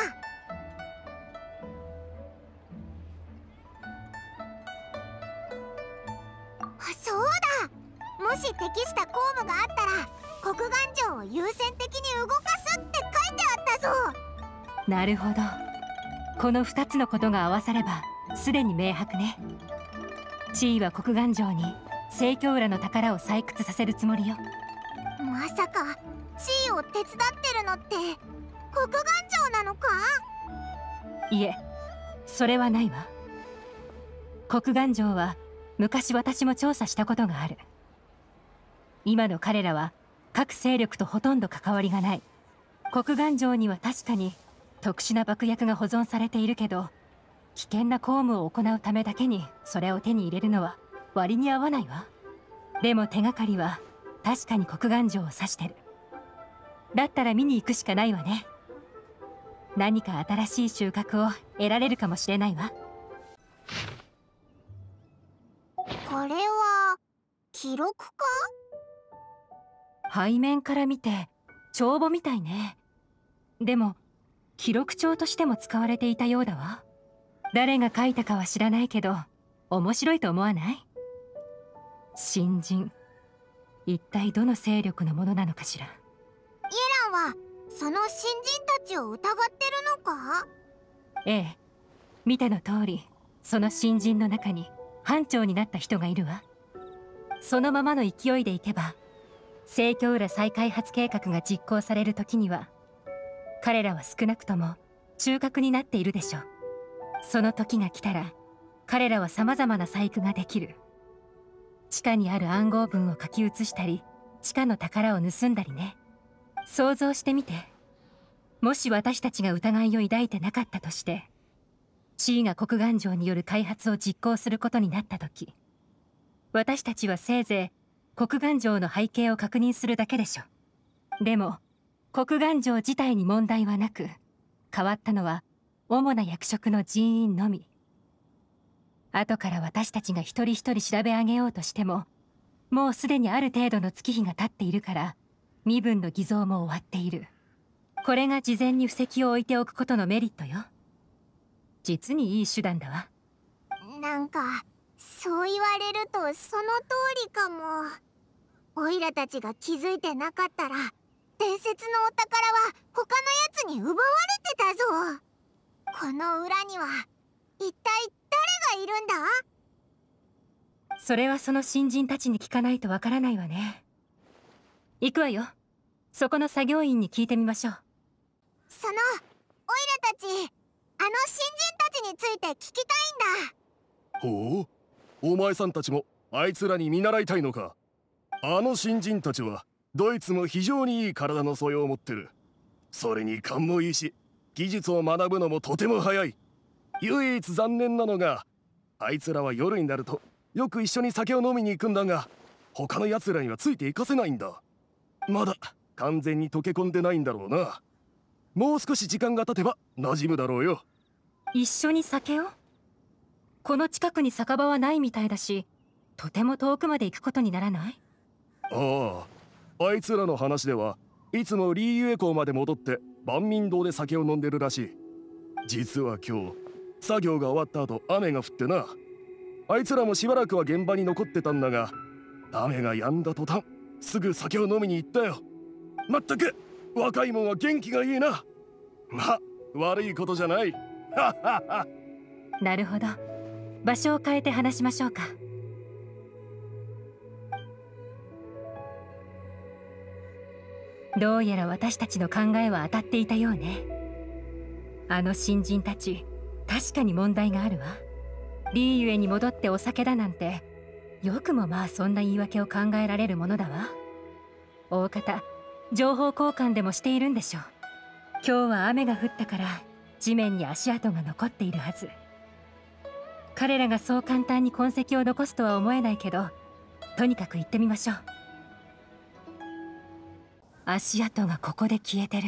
あ、そうだ。もし適した公務があったら国願城を優先的に動かすって書いてあったぞ。 なるほど。このふたつのことが合わさればすでに明白ね。地位は国願城に聖居浦の宝を採掘させるつもりよ。 まさか地位を手伝ってるのって国願城なのか？ いえ、それはないわ。国願城は昔私も調査したことがある。今の彼らは各勢力とほとんど関わりがない。国願城には確かに特殊な爆薬が保存されているけど、危険な公務を行うためだけにそれを手に入れるのは割に合わないわ。でも手がかりは確かに国願城を指してる。だったら見に行くしかないわね。 何か新しい収穫を得られるかもしれないわ。 これは記録か？ 背面から見て帳簿みたいね。でも記録帳としても使われていたようだわ。誰が書いたかは知らないけど面白いと思わない？新人、一体どの勢力のものなのかしら。イエランはその新人たちを疑ってるのか？ ええ、見ての通りその新人の中に班長になった人がいるわ。そのままの勢いでいけば聖居浦再開発計画が実行される時には彼らは少なくとも中核になっているでしょう。その時が来たら彼らは様々な細工ができる。地下にある暗号文を書き写したり地下の宝を盗んだりね。想像してみて。もし私たちが疑いを抱いてなかったとして地位が国願城による開発を実行することになった時、私たちはせいぜい国願城の背景を確認するだけでしょ。でも国願城自体に問題はなく、変わったのは主な役職の人員のみ。後から私たちが一人一人調べ上げようとしても、もうすでにある程度の月日が経っているから身分の偽造も終わっている。これが事前に布石を置いておくことのメリットよ。実にいい手段だわ。 なんかそう言われるとその通りかも。オイラたちが気づいてなかったら伝説のお宝は他のやつに奪われてたぞ。この裏には一体誰がいるんだ？ それはその新人たちに聞かないとわからないわね。行くわよ。そこの作業員に聞いてみましょう。 そのオイラたち、あの新人たちについて聞きたいんだ。 ほう、お前さんたちもあいつらに見習いたいのか。あの新人たちはどいつも非常にいい体の素養を持ってる。それに勘もいいし技術を学ぶのもとても早い。唯一残念なのがあいつらは夜になるとよく一緒に酒を飲みに行くんだが、他のやつらにはついていかせないんだ。まだ完全に溶け込んでないんだろうな。もう少し時間が経てば馴染むだろうよ。 一緒に酒を？この近くに酒場はないみたいだし、とても遠くまで行くことにならない？ ああ、あいつらの話ではいつもリーユエ港まで戻って万民堂で酒を飲んでるらしい。実は今日作業が終わった後雨が降ってな、あいつらもしばらくは現場に残ってたんだが、雨が止んだ途端すぐ酒を飲みに行ったよ。まったく若いもんは元気がいいな。ま、悪いことじゃない。 なるほど。場所を変えて話しましょうか。どうやら私たちの考えは当たっていたようね。あの新人たち、確かに問題があるわ。リーユエに戻ってお酒だなんて、よくもまあそんな言い訳を考えられるものだわ。大方情報交換でもしているんでしょう。今日は雨が降ったから地面に足跡が残っているはず。彼らがそう簡単に痕跡を残すとは思えないけど、とにかく行ってみましょう。足跡がここで消えてる。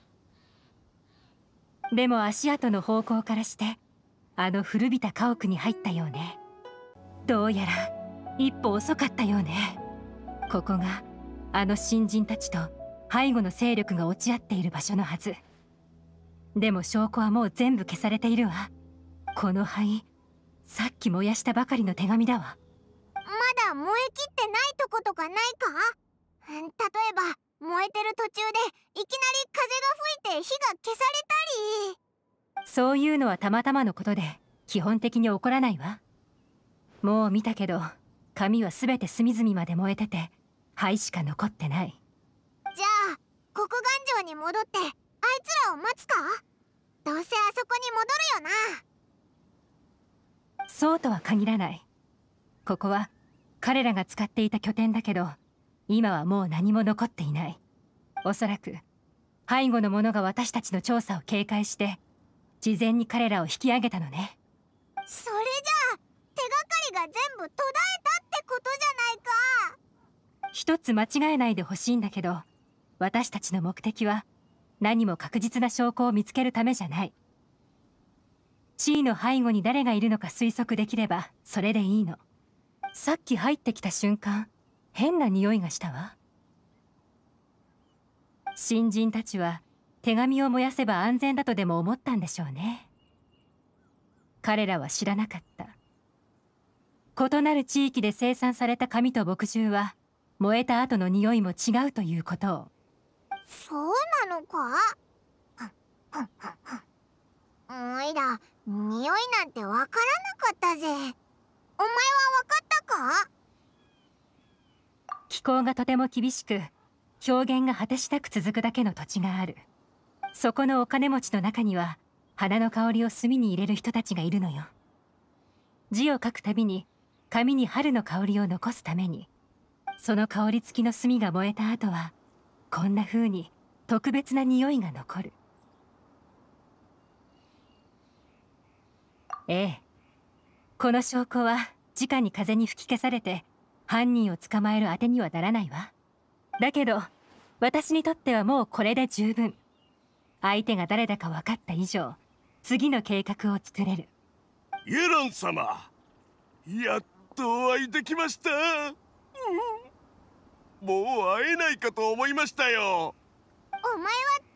でも足跡の方向からしてあの古びた家屋に入ったようね。どうやら一歩遅かったようね。ここがあの新人たちと背後の勢力が落ち合っている場所のはず。でも証拠はもう全部消されているわ。この灰、さっき燃やしたばかりの手紙だわ。 まだ燃えきってないとことかないか？例えば燃えてる途中でいきなり風が吹いて火が消されたり。 そういうのはたまたまのことで基本的に起こらないわ。もう見たけど紙は全て隅々まで燃えてて灰しか残ってない。 じゃあ国願城に戻ってあいつらを待つか？どうせあそこに戻るよな。 そうとは限らない。ここは彼らが使っていた拠点だけど今はもう何も残っていない。おそらく背後の者が私たちの調査を警戒して事前に彼らを引き上げたのね。 それじゃあ手がかりが全部途絶えたってことじゃないか。 一つ間違えないでほしいんだけど、私たちの目的は何も確実な証拠を見つけるためじゃない。地位の背後に誰がいるのか推測できればそれでいいの。さっき入ってきた瞬間、変な匂いがしたわ。新人たちは手紙を燃やせば安全だとでも思ったんでしょうね。彼らは知らなかった。異なる地域で生産された紙と墨汁は燃えた後の匂いも違うということを。 そうなのか？おいら、匂いなんてわからなかったぜ。お前はわかったか？ 気候がとても厳しく、表現が果てしなく続くだけの土地がある。そこのお金持ちの中には花の香りを炭に入れる人たちがいるのよ。字を書くたびに紙に春の香りを残すために、その香り付きの炭が燃えた後はこんな風に特別な匂いが残る。ええ、この証拠は直に風に吹き消されて犯人を捕まえる当てにはならないわ。だけど私にとってはもうこれで十分。相手が誰だか分かった以上、次の計画を作れる。 イエラン様、やっとお会いできました。うん、もう会えないかと思いましたよ。 お前は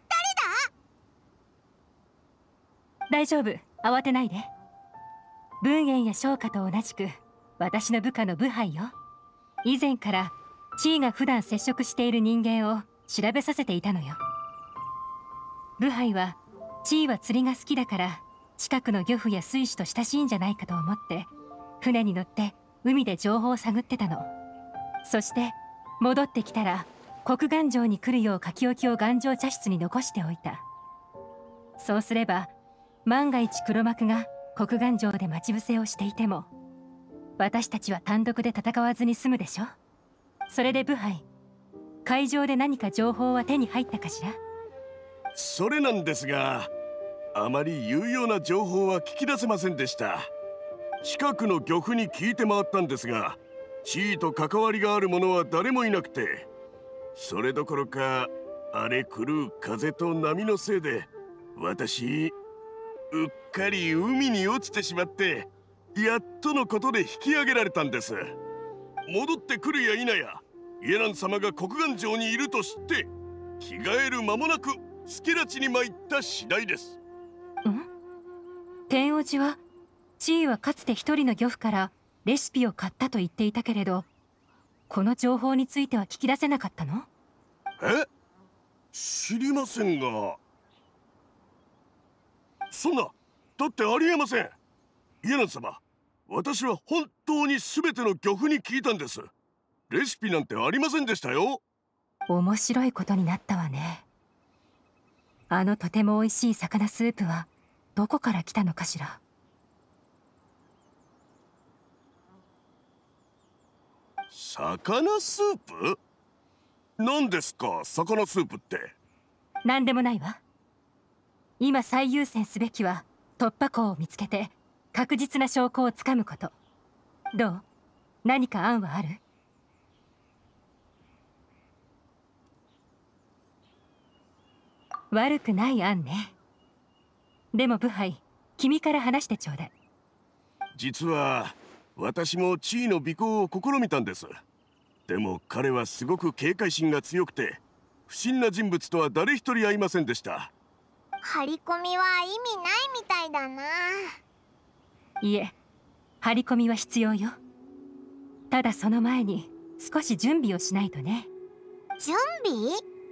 誰だ？ 大丈夫、慌てないで。文燕や商家と同じく私の部下のブハイよ。以前から地位が普段接触している人間を調べさせていたのよ。ブハイは地位は釣りが好きだから近くの漁夫や水手と親しいんじゃないかと思って船に乗って海で情報を探ってたの。そして戻ってきたら国願城に来るよう書き置きを願城茶室に残しておいた。そうすれば万が一黒幕が国願城で待ち伏せをしていても私たちは単独で戦わずに済むでしょ。それでブハイ、海上で何か情報は手に入ったかしら？ それなんですが、あまり有用な情報は聞き出せませんでした。近くの漁夫に聞いて回ったんですが、地位と関わりがある者は誰もいなくて、それどころか荒れ狂う風と波のせいで私うっかり海に落ちてしまって、やっとのことで引き上げられたんです。戻ってくるや否やイエラン様が国願城にいると知って着替える間もなく助太刀に参った次第です。 ん？天王寺は地位はかつて一人の漁夫からレシピを買ったと言っていたけれど、この情報については聞き出せなかったの？ え？知りませんが。そんな、だってありえません。イエラン様、私は本当に全ての漁夫に聞いたんです。レシピなんてありませんでしたよ。 面白いことになったわね。あのとても美味しい魚スープはどこから来たのかしら？ 魚スープ？何ですか、魚スープって。 何でもないわ。今最優先すべきは突破口を見つけて確実な証拠をつかむこと。どう？何か案はある？悪くない案ね。でもブハイ、君から話してちょうだい。 実は私も地位の尾行を試みたんです。でも彼はすごく警戒心が強くて、不審な人物とは誰一人会いませんでした。 張り込みは意味ないみたいだな。 いえ、張り込みは必要よ。ただその前に少し準備をしないとね。 準備？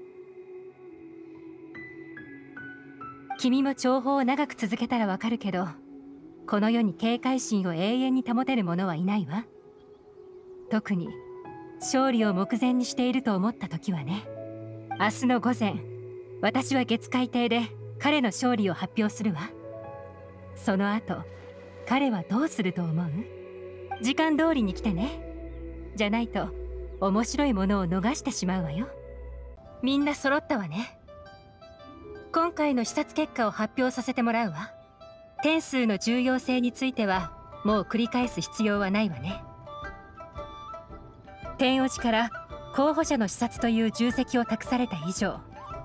君も情報を長く続けたらわかるけど、この世に警戒心を永遠に保てる者はいないわ。特に勝利を目前にしていると思った時はね。明日の午前、私は月海邸で彼の勝利を発表するわ。その後、彼はどうすると思う？時間通りに来てね。じゃないと面白いものを逃してしまうわよ。みんな揃ったわね。今回の視察結果を発表させてもらうわ。点数の重要性についてはもう繰り返す必要はないわね。天王寺から候補者の視察という重責を託された以上、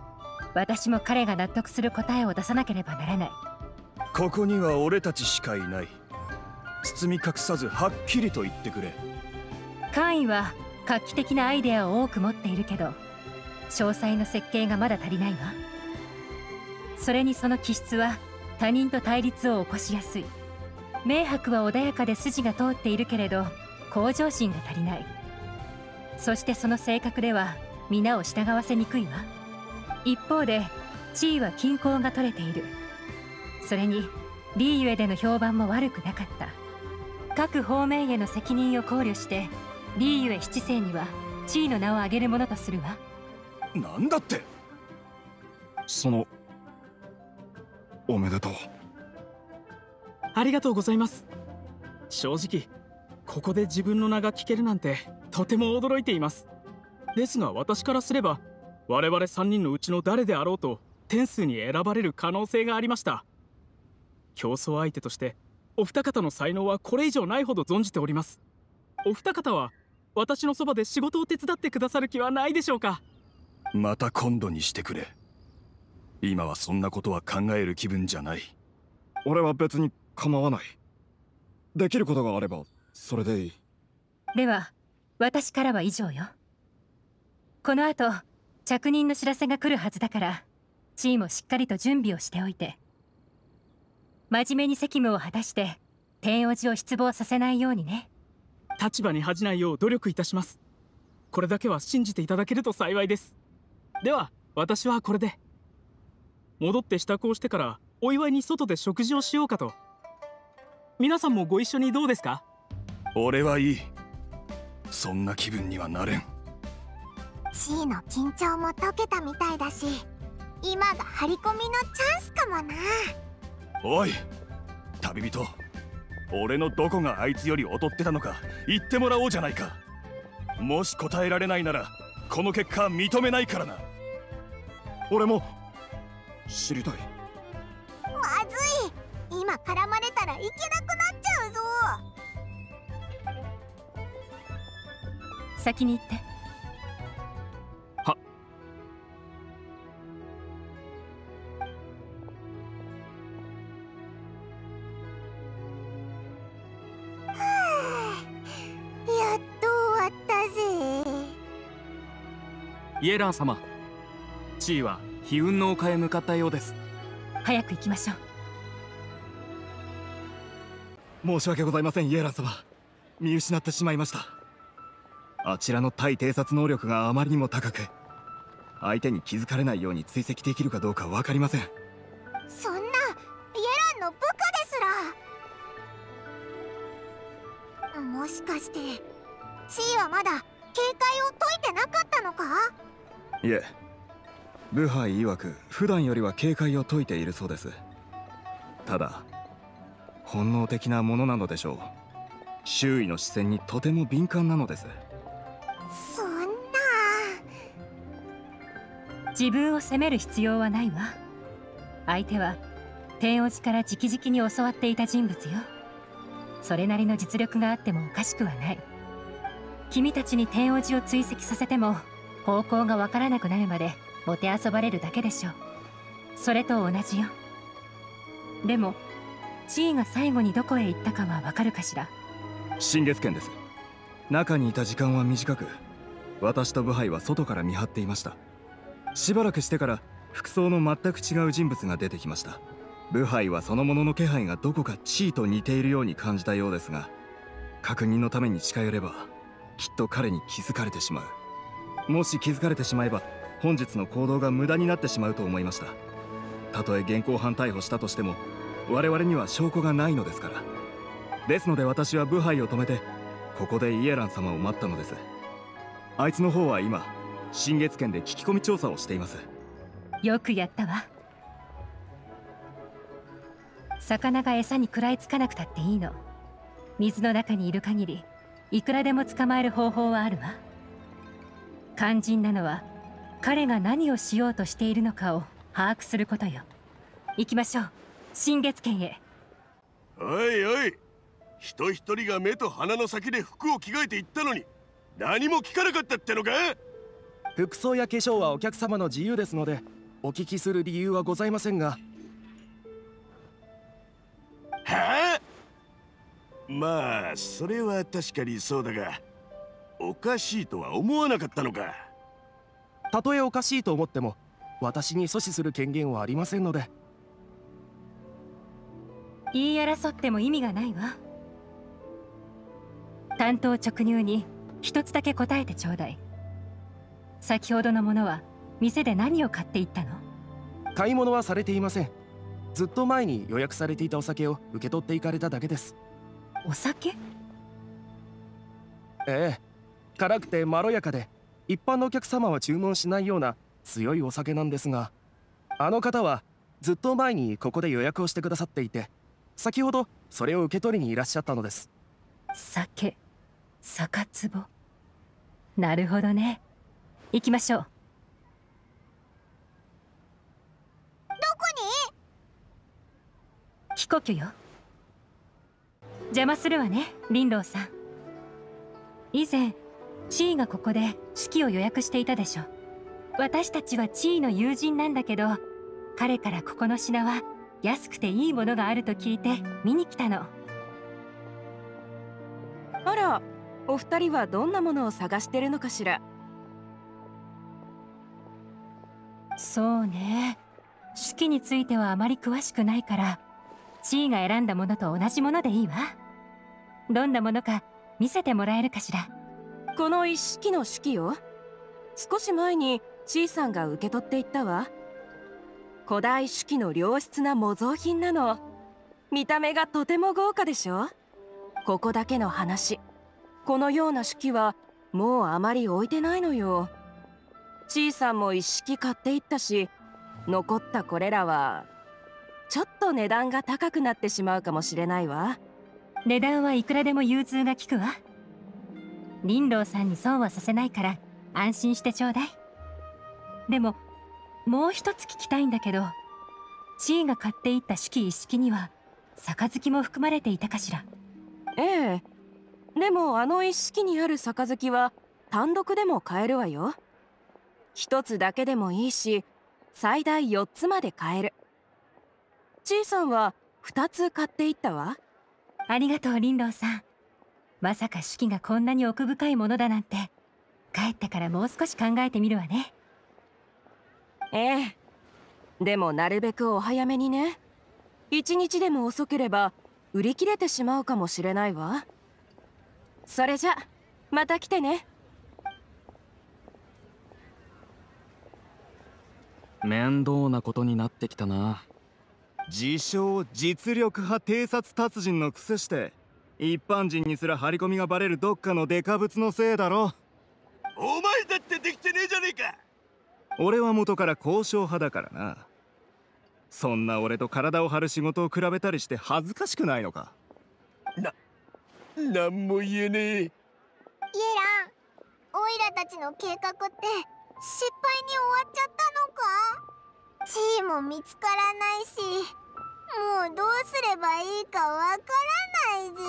私も彼が納得する答えを出さなければならない。 ここには俺たちしかいない。包み隠さずはっきりと言ってくれ。 カインは画期的なアイデアを多く持っているけど、詳細の設計がまだ足りないわ。それにその気質は他人と対立を起こしやすい。明白は穏やかで筋が通っているけれど向上心が足りない。そしてその性格では皆を従わせにくいわ。一方で地位は均衡が取れている。それにリーユエでの評判も悪くなかった。各方面への責任を考慮してリーユエ七世には地位の名を挙げるものとするわ。 なんだって。 そのおめでとう。 ありがとうございます。正直ここで自分の名が聞けるなんてとても驚いています。ですが私からすれば我々さんにんのうちの誰であろうと天数に選ばれる可能性がありました。競争相手としてお二方の才能はこれ以上ないほど存じております。お二方は私のそばで仕事を手伝ってくださる気はないでしょうか。 また今度にしてくれ。今はそんなことは考える気分じゃない。 俺は別に構わない。できることがあればそれでいい。 では私からは以上よ。この後着任の知らせが来るはずだから、チーもしっかりと準備をしておいて。真面目に責務を果たして天王寺を失望させないようにね。 立場に恥じないよう努力いたします。これだけは信じていただけると幸いです。では私はこれで。戻って支度をしてからお祝いに外で食事をしようかと。皆さんもご一緒にどうですか？ 俺はいい。そんな気分にはなれん。 地位の緊張も解けたみたいだし、今が張り込みのチャンスかもな。 おい旅人、俺のどこがあいつより劣ってたのか言ってもらおうじゃないか。もし答えられないならこの結果認めないからな。 俺も知りたい。 まずい、今絡まれたらいけなくなっちゃうぞ。 先に行って。 はやっと終わったぜ。 イエラン様、地位は悲運の丘へ向かったようです。 早く行きましょう。 申し訳ございませんイエラン様。見失ってしまいました。あちらの対偵察能力があまりにも高く、相手に気づかれないように追跡できるかどうか分かりません。 そんなイエランの部下ですら。もしかして地位はまだ警戒を解いてなかったのか？ いえ、ブハイ曰く普段よりは警戒を解いているそうです。ただ本能的なものなのでしょう。周囲の視線にとても敏感なのです。 そんな。 自分を責める必要はないわ。相手は天王寺から直々に教わっていた人物よ。それなりの実力があってもおかしくはない。君たちに天王寺を追跡させても方向がわからなくなるまでもてあそばれるだけでしょう。それと同じよ。でも地位が最後にどこへ行ったかはわかるかしら？ 新月圏です。中にいた時間は短く、私とブハイは外から見張っていました。しばらくしてから服装の全く違う人物が出てきました。ブハイはそのものの気配がどこか地位と似ているように感じたようですが、確認のために近寄ればきっと彼に気づかれてしまう。もし気づかれてしまえば本日の行動が無駄になってしまうと思いました。たとえ現行犯逮捕したとしても我々には証拠がないのですから。ですので私はブハイを止めてここでイエラン様を待ったのです。あいつの方は今新月圏で聞き込み調査をしています。 よくやったわ。魚が餌に食らいつかなくたっていいの。水の中にいる限りいくらでも捕まえる方法はあるわ。肝心なのは彼が何をしようとしているのかを把握することよ。行きましょう、新月圏へ。 おいおい、人一人が目と鼻の先で服を着替えていったのに何も聞かなかったってのか？ 服装や化粧はお客様の自由ですので、 お聞きする理由はございませんが。 はあ、まあそれは確かにそうだが、おかしいとは思わなかったのか。 たとえおかしいと思っても私に阻止する権限はありませんので。 言い争っても意味がないわ。単刀直入に一つだけ答えてちょうだい。先ほどのものは店で何を買っていったの？ 買い物はされていません。ずっと前に予約されていたお酒を受け取っていかれただけです。 お酒？ ええ、辛くてまろやかで一般のお客様は注文しないような強いお酒なんですが、あの方はずっと前にここで予約をしてくださっていて、先ほどそれを受け取りにいらっしゃったのです。 酒、酒壺。なるほどね。行きましょう。 どこに？ 帰国よ。邪魔するわね、林郎さん。以前地位がここで式を予約していたでしょ。私たちは地位の友人なんだけど、彼からここの品は安くていいものがあると聞いて見に来たの。 あら、お二人はどんなものを探してるのかしら。 そうね、式についてはあまり詳しくないから、地位が選んだものと同じものでいいわ。どんなものか見せてもらえるかしら。 この一式の式よ。少し前にちいさんが受け取っていったわ。古代手記の良質な模造品なの。見た目がとても豪華でしょ。ここだけの話、このような手記はもうあまり置いてないのよ。ちいさんも一式買っていったし、残ったこれらはちょっと値段が高くなってしまうかもしれないわ。 値段はいくらでも融通が利くわ。林郎さんに損はさせないから安心してちょうだい。でももう一つ聞きたいんだけど、地位が買っていった手記一式には杯も含まれていたかしら。 ええ、でもあの一式にある杯は単独でも買えるわよ。一つだけでもいいし、最大四つまで買える。ちいさんは二つ買っていったわ。 ありがとう林郎さん。まさか手記がこんなに奥深いものだなんて、帰ってからもう少し考えてみるわね。 ええ、でもなるべくお早めにね。一日でも遅ければ売り切れてしまうかもしれないわ。それじゃまた来てね。 面倒なことになってきたな。 自称実力派偵察達人のくせして、一般人にすら張り込みがバレるどっかのデカブツのせいだろ。 お前だってできてねえじゃねえか。 俺は元から交渉派だからな。そんな俺と体を張る仕事を比べたりして恥ずかしくないのか。 な、なんも言えねえ。イエラン、 オイラたちの計画って失敗に終わっちゃったのか？地位も見つからないし、もうどうすればいいかわからないぜ。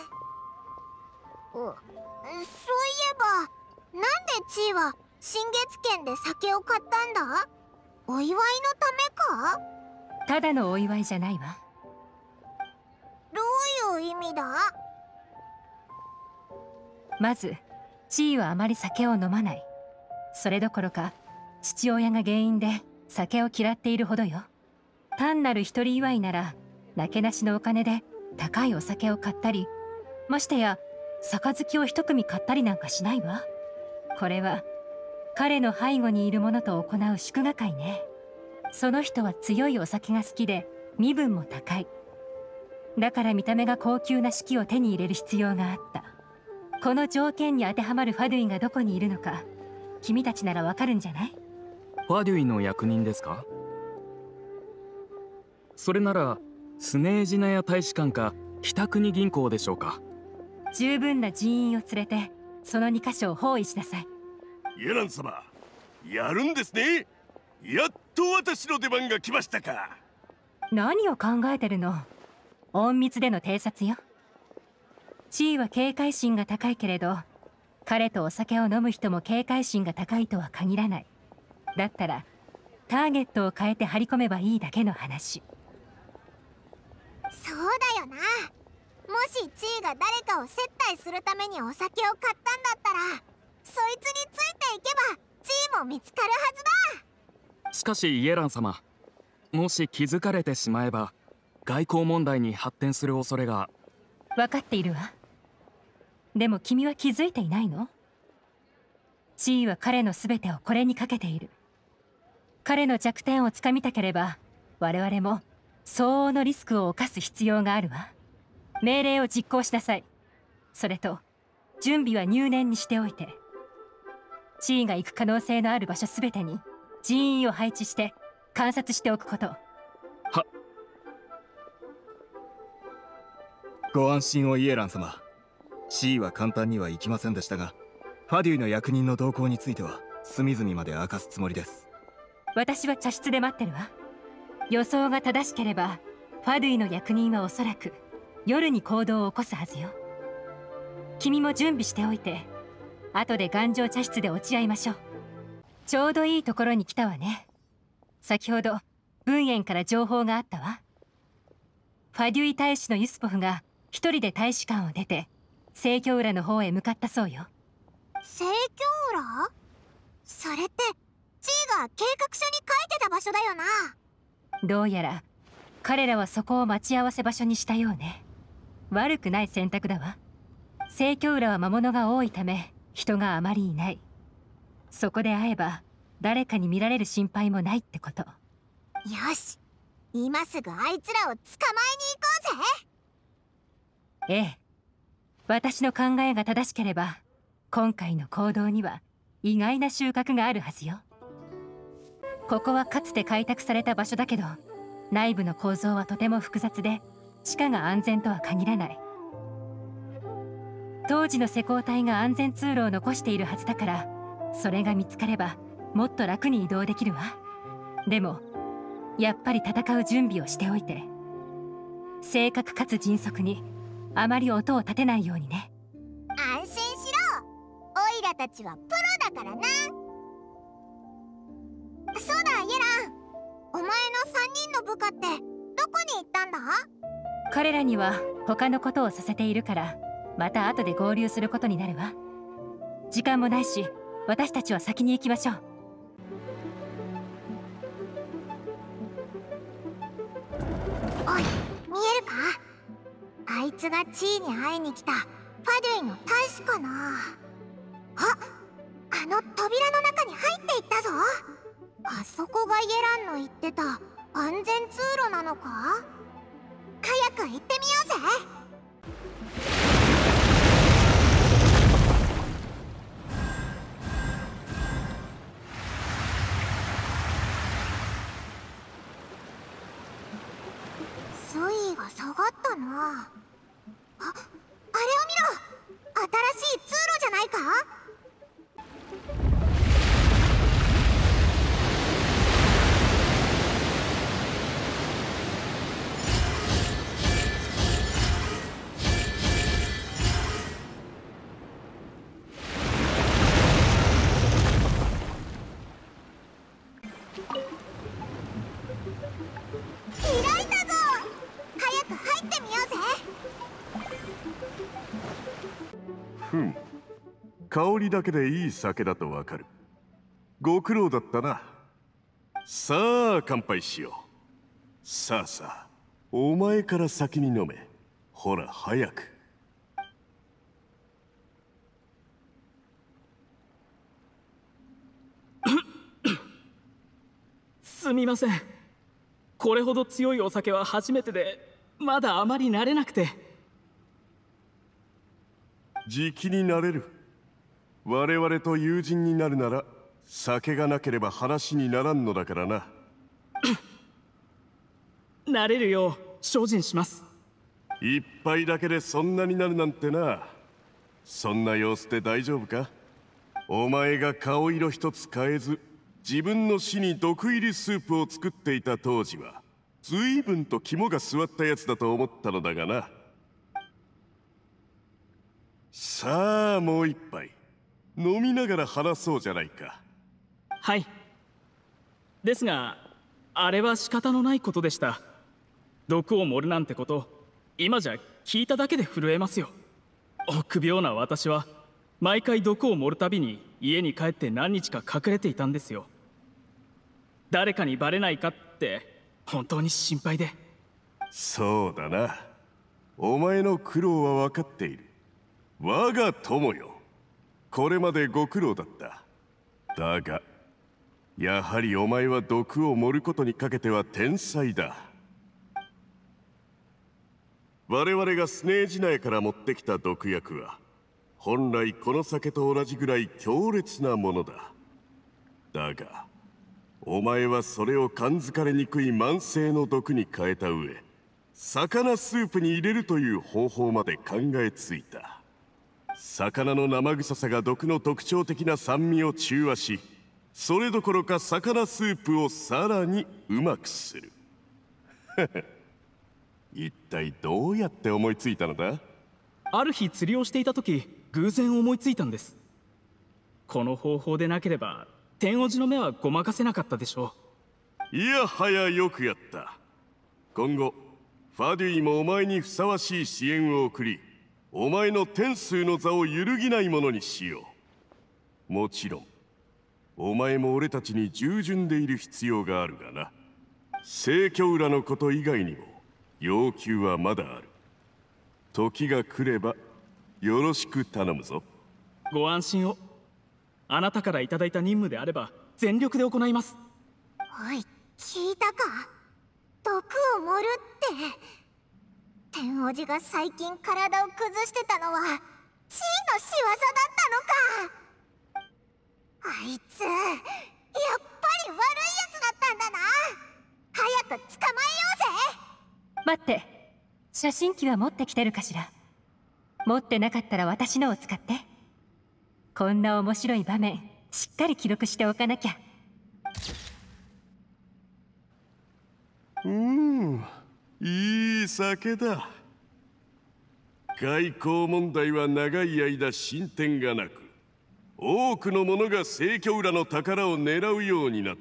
お、そういえばなんで地位は新月軒で酒を買ったんだ？お祝いのためか？ ただのお祝いじゃないわ。 どういう意味だ？ まず地位はあまり酒を飲まない。それどころか父親が原因で酒を嫌っているほどよ。単なる一人祝いならなけなしのお金で高いお酒を買ったり、ましてや杯を一組買ったりなんかしないわ。これは彼の背後にいる者と行う祝賀会ね。その人は強いお酒が好きで身分も高い。だから見た目が高級な式を手に入れる必要があった。この条件に当てはまるファドゥイがどこにいるのか、君たちならわかるんじゃない？ ファデュイの役人ですか？それならスネージナヤ大使館か北国銀行でしょうか。 十分な人員を連れてそのにかしょを包囲しなさい。 イエラン様、やるんですね。やっと私の出番が来ましたか。 何を考えてるの？隠密での偵察よ。地位は警戒心が高いけれど、彼とお酒を飲む人も警戒心が高いとは限らない。だったらターゲットを変えて張り込めばいいだけの話。 そうだよな。もし地位が誰かを接待するためにお酒を買ったんだったら、そいつについていけば地位も見つかるはずだ。 しかしイエラン様、もし気づかれてしまえば外交問題に発展する恐れが。 分かっているわ。でも君は気づいていないの？地位は彼の全てをこれにかけている。彼の弱点をつかみたければ我々も相応のリスクを冒す必要があるわ。命令を実行しなさい。それと準備は入念にしておいて。地位が行く可能性のある場所全てに人員を配置して観察しておくこと。は。 ご安心をイエラン様。シーは簡単には行きませんでしたが、ファデュイの役人の動向については隅々まで明かすつもりです。 私は茶室で待ってるわ。予想が正しければファデュイの役人はおそらく夜に行動を起こすはずよ。君も準備しておいて、後で頑丈茶室で落ち合いましょう。ちょうどいいところに来たわね。先ほど文園から情報があったわ。ファデュイ大使のユスポフが一人で大使館を出て聖居浦の方へ向かったそうよ。 聖居浦？それって地位が計画書に書いてた場所だよな。 どうやら彼らはそこを待ち合わせ場所にしたようね。悪くない選択だわ。聖居浦は魔物が多いため人があまりいない。そこで会えば誰かに見られる心配もないってこと。 よし、今すぐあいつらを捕まえに行こうぜ。 ええ、私の考えが正しければ今回の行動には意外な収穫があるはずよ。ここはかつて開拓された場所だけど、内部の構造はとても複雑で地下が安全とは限らない。当時の施工隊が安全通路を残しているはずだから、それが見つかればもっと楽に移動できるわ。でもやっぱり戦う準備をしておいて。正確かつ迅速に、あまり音を立てないようにね。 安心しろ、オイラたちはプロだからな。そうだイエラン、お前のさんにんの部下ってどこに行ったんだ？ 彼らには他のことをさせているから、また後で合流することになるわ。時間もないし、私たちは先に行きましょう。 おい、見えるか？あいつが地位に会いに来たファデュイの大使かな。あ、あの扉の中に入っていったぞ。あそこがイエランの言ってた安全通路なのか？早く行ってみようぜ。水位が下がったな。あ、あれを見ろ。新しい通路じゃないか？開いたぞ。早く入ってみようぜ。 ふん、香りだけでいい酒だとわかる。ご苦労だったな。さあ乾杯しよう。さあさあ、お前から先に飲め。ほら早く。 すみません。これほど強いお酒は初めてで、まだあまり慣れなくて。 じきになれる。我々と友人になるなら酒がなければ話にならんのだからな。 慣れるよう精進します。 一杯だけでそんなになるなんてな。そんな様子で大丈夫か？お前が顔色一つ変えず自分の死に毒入りスープを作っていた当時は随分と肝が据わったやつだと思ったのだがな。さあもう一杯飲みながら話そうじゃないか。 はい。 ですがあれは仕方のないことでした。毒を盛るなんてこと今じゃ聞いただけで震えますよ。臆病な私は毎回毒を盛るたびに家に帰って何日か隠れていたんですよ。誰かにバレないかって本当に心配で。 そうだな。お前の苦労は分かっている。我が友よ、これまでご苦労だった。だがやはりお前は毒を盛ることにかけては天才だ。我々がスネージナヤから持ってきた毒薬は本来この酒と同じぐらい強烈なものだ。だがお前はそれを感づかれにくい慢性の毒に変えた上、魚スープに入れるという方法まで考えついた。魚の生臭さが毒の特徴的な酸味を中和し、それどころか魚スープをさらにうまくする。一体どうやって思いついたのだ？ ある日釣りをしていた時偶然思いついたんです。この方法でなければ天王寺の目はごまかせなかったでしょう。いやはやよくやった。今後ファデュイもお前にふさわしい支援を送り、お前の天数の座を揺るぎないものにしよう。もちろんお前も俺たちに従順でいる必要があるがな。聖居浦のこと以外にも要求はまだある。時が来ればよろしく頼むぞ。 ご安心を。あなたからいただいた任務であれば全力で行います。 おい、聞いたか？毒を盛るって。天王寺が最近体を崩してたのは地位の仕業だったのか。あいつやっぱり悪いやつだったんだな。早く捕まえようぜ。 待って、写真機は持ってきてるかしら。持ってなかったら私のを使って。こんな面白い場面しっかり記録しておかなきゃ。 うーん、いい酒だ。外交問題は長い間進展がなく、多くの者が聖居浦の宝を狙うようになった。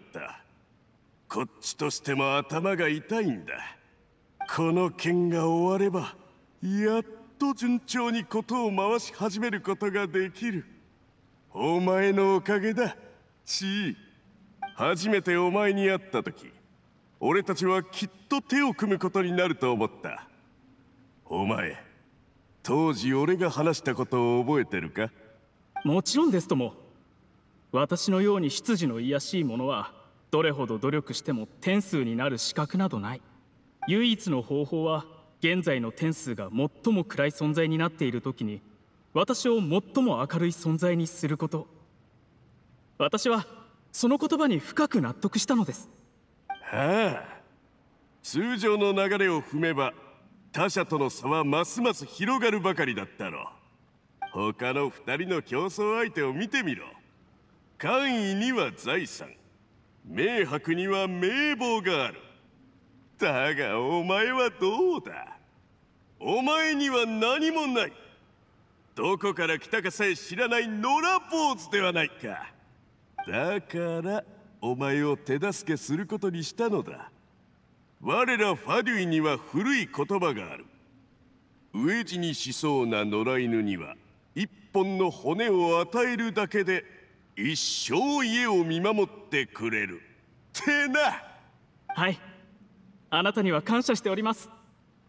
こっちとしても頭が痛いんだ。この件が終わればやっと順調に事を回し始めることができる。お前のおかげだ、チー。初めてお前に会った時、俺たちはきっと手を組むことになると思った。お前、当時俺が話したことを覚えてるか？ もちろんですとも。私のように出自の卑しい者はどれほど努力しても天数になる資格などない。唯一の方法は現在の天数が最も暗い存在になっている時に私を最も明るい存在にすること。私はその言葉に深く納得したのです。 はあ、通常の流れを踏めば他者との差はますます広がるばかりだったろう。他の二人の競争相手を見てみろ。官位には財産、名伯には名望がある。だがお前はどうだ？お前には何もない。どこから来たかさえ知らない野良坊主ではないか。だからお前を手助けすることにしたのだ。我らファデュイには古い言葉がある。飢え死にしそうな野良犬には一本の骨を与えるだけで一生家を見守ってくれるってな。 はい、あなたには感謝しております。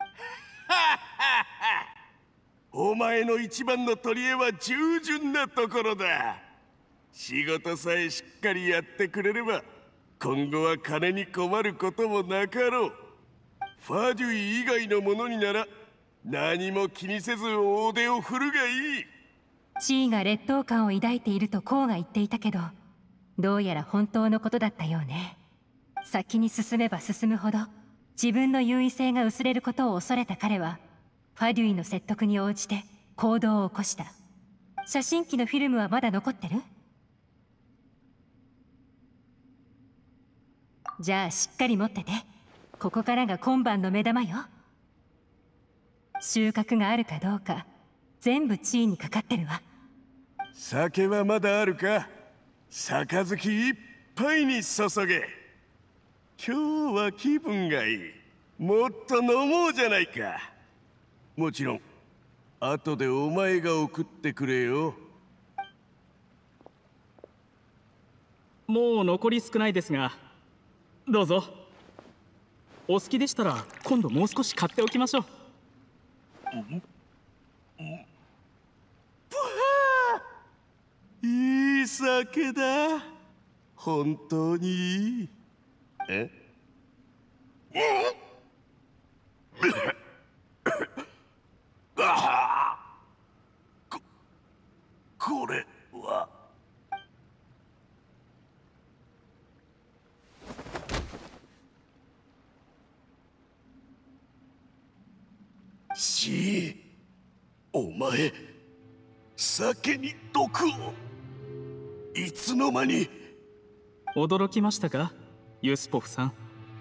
お前の一番の取り柄は従順なところだ。仕事さえしっかりやってくれれば今後は金に困ることもなかろう。ファデュイ以外の者になら何も気にせず大手を振るがいい。 地位が劣等感を抱いているとコウが言っていたけど、どうやら本当のことだったようね。先に進めば進むほど自分の優位性が薄れることを恐れた彼はファデュイの説得に応じて行動を起こした。写真機のフィルムはまだ残ってる？じゃあしっかり持ってて。ここからが今晩の目玉よ。収穫があるかどうか全部地位にかかってるわ。 酒はまだあるか？杯いっぱいに注げ。 今日は気分がいい。もっと飲もうじゃないか。もちろん後でお前が送ってくれよ。 もう残り少ないですが、どうぞ。お好きでしたら今度もう少し買っておきましょう。 いい酒だ。本当にいい。えこ、これはしお前酒に毒をいつの間に。 驚きましたか、ユスポフさん。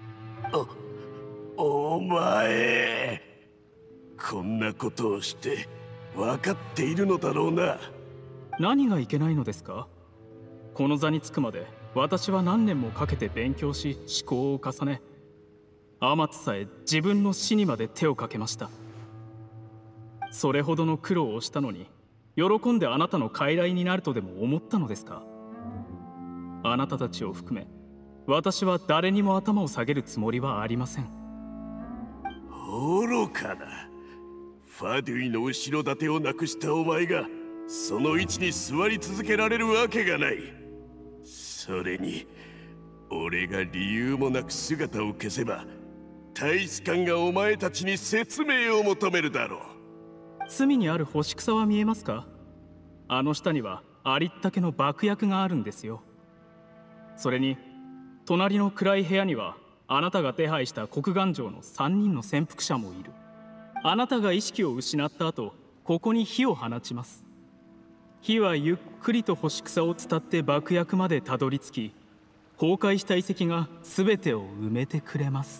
お、お前こんなことをして分かっているのだろうな。 何がいけないのですか。この座につくまで私は何年もかけて勉強し思考を重ね、天津さえ自分の死にまで手をかけました。それほどの苦労をしたのに喜んであなたの傀儡になるとでも思ったのですか。あなたたちを含め私は誰にも頭を下げるつもりはありません。 愚かな。ファデュイの後ろ盾をなくしたお前がその位置に座り続けられるわけがない。それに俺が理由もなく姿を消せば大使館がお前たちに説明を求めるだろう。 隅にある干し草は見えますか。あの下にはありったけの爆薬があるんですよ。それに隣の暗い部屋にはあなたが手配した国願城のさんにんの潜伏者もいる。あなたが意識を失った後、ここに火を放ちます。火はゆっくりと干し草を伝って爆薬までたどり着き、崩壊した遺跡が全てを埋めてくれます。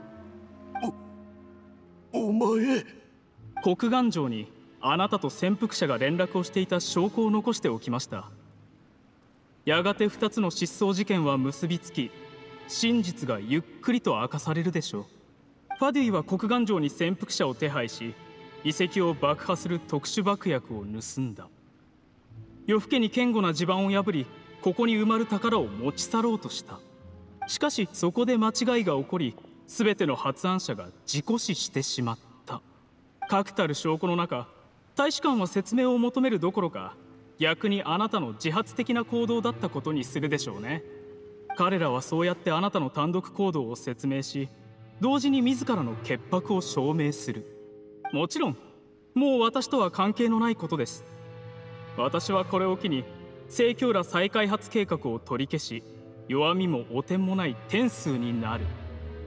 お、お前。 国願城にあなたと潜伏者が連絡をしていた証拠を残しておきました。やがてふたつの失踪事件は結びつき、真実がゆっくりと明かされるでしょう。ファデュイは国願城に潜伏者を手配し、遺跡を爆破する特殊爆薬を盗んだ。夜更けに堅固な地盤を破り、ここに埋まる宝を持ち去ろうとした。しかしそこで間違いが起こり、全ての発案者が事故死してしまった。確たる証拠の中、大使館は説明を求めるどころか、逆にあなたの自発的な行動だったことにするでしょうね。彼らはそうやってあなたの単独行動を説明し、同時に自らの潔白を証明する。もちろんもう私とは関係のないことです。私はこれを機に聖教ら再開発計画を取り消し、弱みも汚点もない天数になる。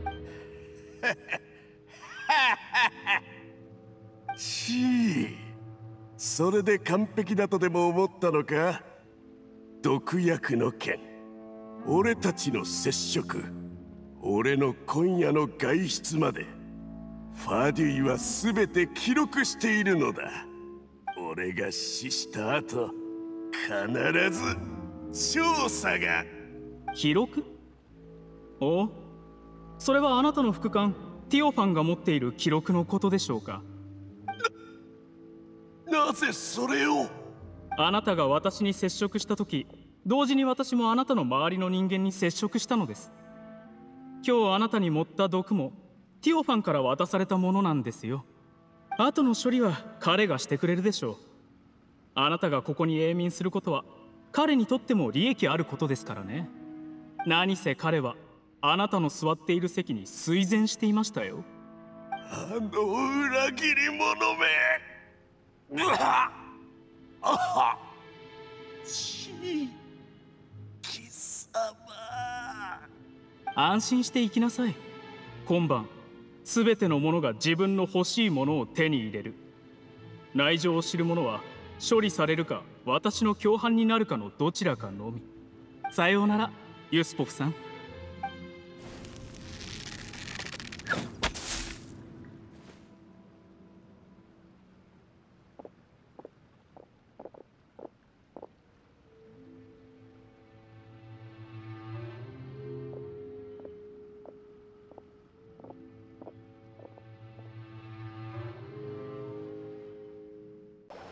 しー、それで完璧だとでも思ったのか。毒薬の件、俺たちの接触、俺の今夜の外出までファデュイは全て記録しているのだ。俺が死した後必ず調査が。 記録？お？それはあなたの副官ティオファンが持っている記録のことでしょうか。 な、なぜそれを。 あなたが私に接触した時、同時に私もあなたの周りの人間に接触したのです。今日あなたに盛った毒もティオファンから渡されたものなんですよ。後の処理は彼がしてくれるでしょう。あなたがここに永眠することは彼にとっても利益あることですからね。何せ彼はあなたの座っている席に垂涎していましたよ。 あの裏切り者め。うわっ、あはち貴様。 安心して行きなさい。今晩全ての者が自分の欲しいものを手に入れる。内情を知る者は処理されるか私の共犯になるかのどちらかのみ。さようならユスポフさん。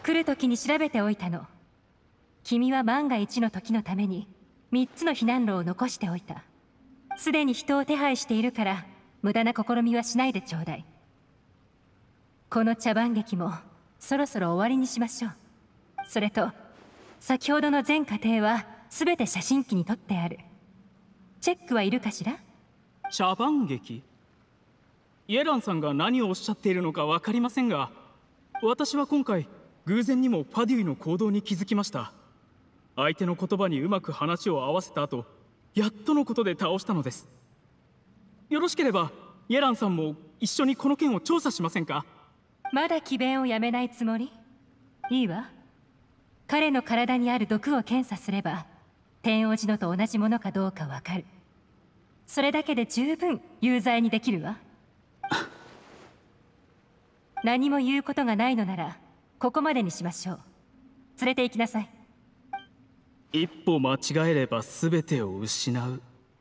来る時に調べておいたの。君は万が一の時のためにみっつの避難路を残しておいた。すでに人を手配しているから無駄な試みはしないでちょうだい。この茶番劇もそろそろ終わりにしましょう。それと先ほどの全過程は全て写真機に撮ってある。チェックはいるかしら？ 茶番劇？イエランさんが何をおっしゃっているのか分かりませんが、私は今回偶然にもファデュイの行動に気づきました。相手の言葉にうまく話を合わせた後、やっとのことで倒したのです。よろしければイエランさんも一緒にこの件を調査しませんか？ まだ詭弁をやめないつもり？いいわ。彼の体にある毒を検査すれば天王寺のと同じものかどうかわかる。それだけで十分有罪にできるわ。何も言うことがないのならここまでにしましょう。連れて行きなさい。 一歩間違えれば全てを失う。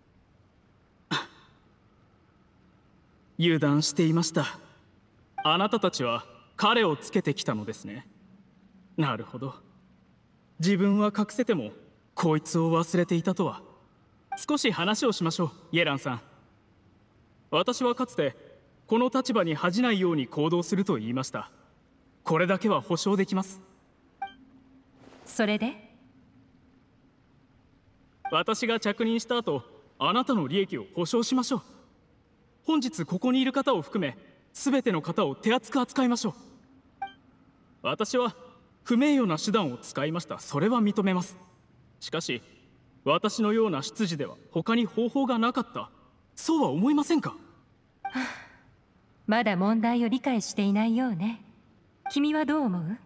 油断していました。あなたたちは彼をつけてきたのですね。なるほど。自分は隠せてもこいつを忘れていたとは。少し話をしましょう、イエランさん。私はかつてこの立場に恥じないように行動すると言いました。これだけは保証できます。 それで？ 私が着任した後、あなたの利益を保証しましょう。本日ここにいる方を含め全ての方を手厚く扱いましょう。私は不名誉な手段を使いました。それは認めます。しかし私のような出自では他に方法がなかった。そうは思いませんか？ まだ問題を理解していないようね。君はどう思う？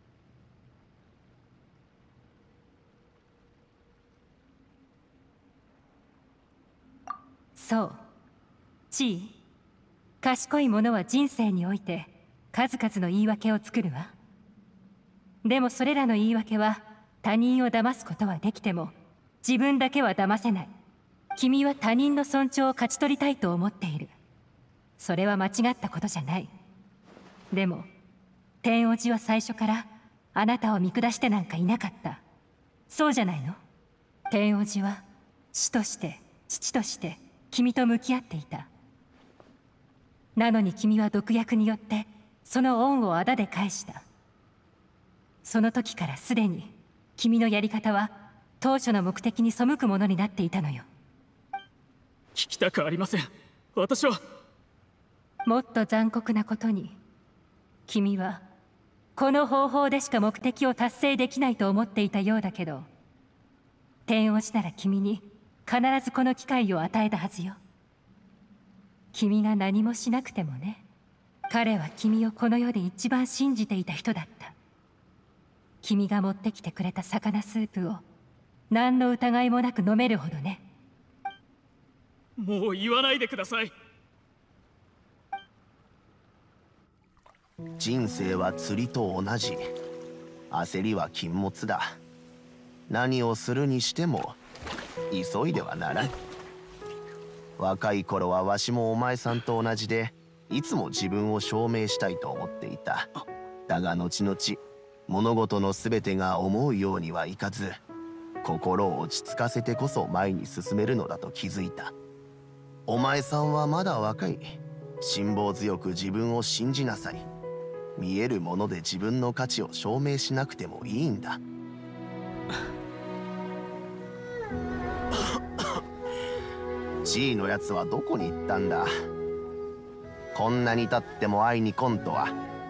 そう。地位。賢い者は人生において数々の言い訳を作るわ。でもそれらの言い訳は他人を騙すことはできても自分だけは騙せない。君は他人の尊重を勝ち取りたいと思っている。それは間違ったことじゃない。でも天王寺は最初からあなたを見下してなんかいなかった。そうじゃないの？天王寺は師として父として君と向き合っていた。なのに君は毒薬によってその恩を仇で返した。その時からすでに君のやり方は当初の目的に背くものになっていたのよ。 聞きたくありません。私はもっと残酷なことに、君はこの方法でしか目的を達成できないと思っていたようだけど、天王寺なら君に必ずこの機会を与えたはずよ。君が何もしなくてもね。彼は君をこの世で一番信じていた人だった。君が持ってきてくれた魚スープを何の疑いもなく飲めるほどね。 もう言わないでください。 人生は釣りと同じ。焦りは禁物だ。何をするにしても急いではならん。若い頃はわしもお前さんと同じでいつも自分を証明したいと思っていた。だが後々物事の全てが思うようにはいかず、心を落ち着かせてこそ前に進めるのだと気づいた。お前さんはまだ若い。辛抱強く自分を信じなさい。見えるもので自分の価値を証明しなくてもいいんだ。地位のやつはどこに行ったんだ。こんなに経っても会いに来んとは。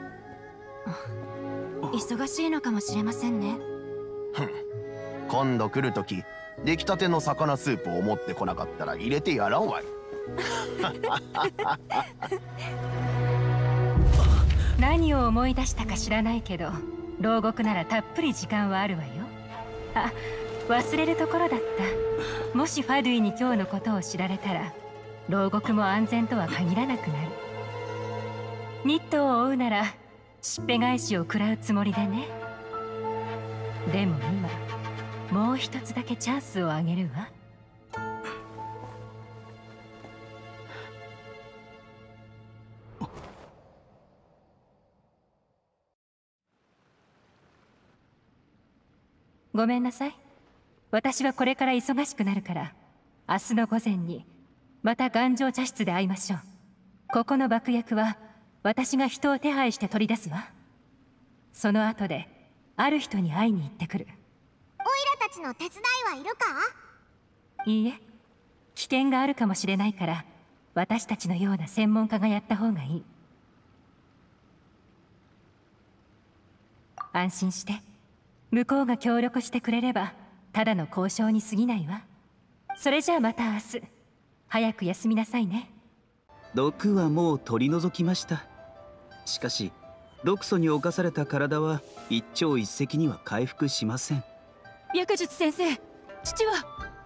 忙しいのかもしれませんね。 ふん、今度来るとき出来たての魚スープを持ってこなかったら入れてやらんわい。 何を思い出したか知らないけど、牢獄ならたっぷり時間はあるわよ。あ、忘れるところだった。もしファドゥイに今日のことを知られたら牢獄も安全とは限らなくなる。ニットを追うならしっぺ返しを食らうつもりでね。でも今もう一つだけチャンスをあげるわ。 ごめんなさい。私はこれから忙しくなるから、明日の午前にまた頑丈茶室で会いましょう。ここの爆薬は私が人を手配して取り出すわ。その後である人に会いに行ってくる。 オイラたちの手伝いはいるか？ いいえ、危険があるかもしれないから私たちのような専門家がやった方がいい。安心して。向こうが協力してくれればただの交渉に過ぎないわ。それじゃあまた明日。早く休みなさいね。 毒はもう取り除きました。しかし毒素に侵された体は一朝一夕には回復しません。 薬術先生、父は？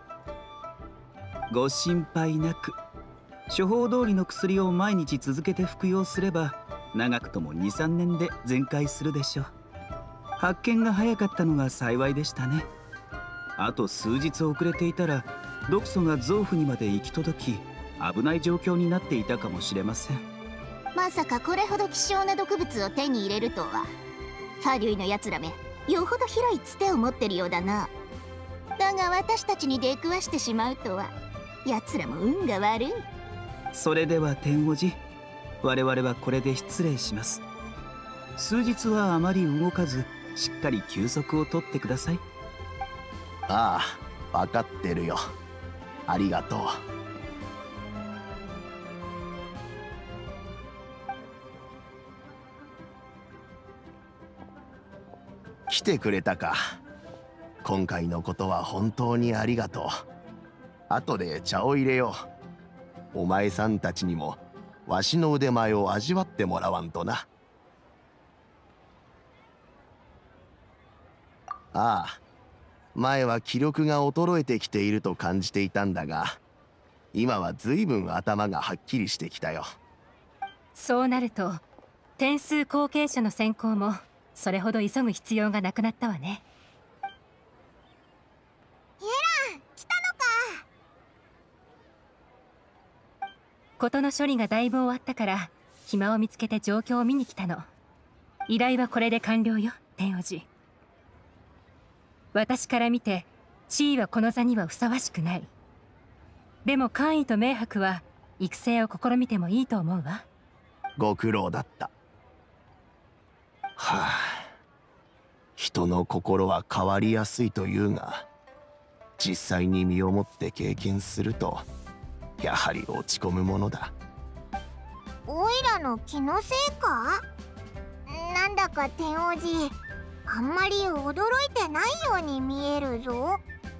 ご心配なく。処方通りの薬を毎日続けて服用すれば長くとも にさんねんで全快するでしょう。発見が早かったのが幸いでしたね。あと数日遅れていたら毒素が臓腑にまで行き届き危ない状況になっていたかもしれません。 まさかこれほど希少な毒物を手に入れるとは。ファリュイのやつらめ、よほど広いつてを持ってるようだな。だが私たちに出くわしてしまうとは、やつらも運が悪い。 それでは天王寺、我々はこれで失礼します。数日はあまり動かずしっかり休息をとってください。 ああ、分かってるよ。ありがとう。来てくれたか。今回のことは本当にありがとう。後で茶を入れよう。お前さんたちにもわしの腕前を味わってもらわんとな。ああ、前は気力が衰えてきていると感じていたんだが、今は随分頭がはっきりしてきたよ。 そうなると点数後継者の選考もそれほど急ぐ必要がなくなったわね。 エラン、来たのか。 事の処理がだいぶ終わったから暇を見つけて状況を見に来たの。依頼はこれで完了よ、天王寺。私から見て地位はこの座にはふさわしくない。でも官位と明白は育成を試みてもいいと思うわ。 ご苦労だった。はあ、人の心は変わりやすいというが、実際に身をもって経験するとやはり落ち込むものだ。 オイラの気のせいか？なんだか天王寺、あんまり驚いてないように見えるぞ。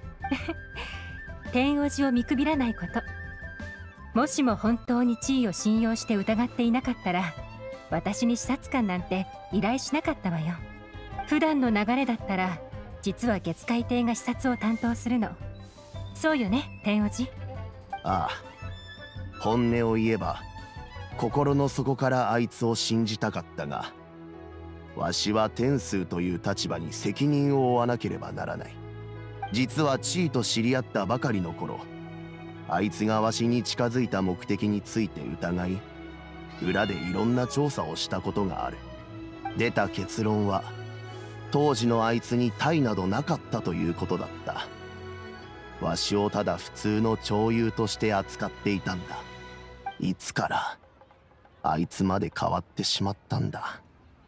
天王寺を見くびらないこと。もしも本当に地位を信用して疑っていなかったら、私に視察官なんて依頼しなかったわよ。普段の流れだったら実は月海亭が視察を担当するの。そうよね、天王寺。 ああ、本音を言えば心の底からあいつを信じたかったが、わしは天数という立場に責任を負わなければならない。実は地位と知り合ったばかりの頃、あいつがわしに近づいた目的について疑い、裏でいろんな調査をしたことがある。出た結論は当時のあいつに体などなかったということだった。わしをただ普通の町友として扱っていたんだ。いつからあいつまで変わってしまったんだ。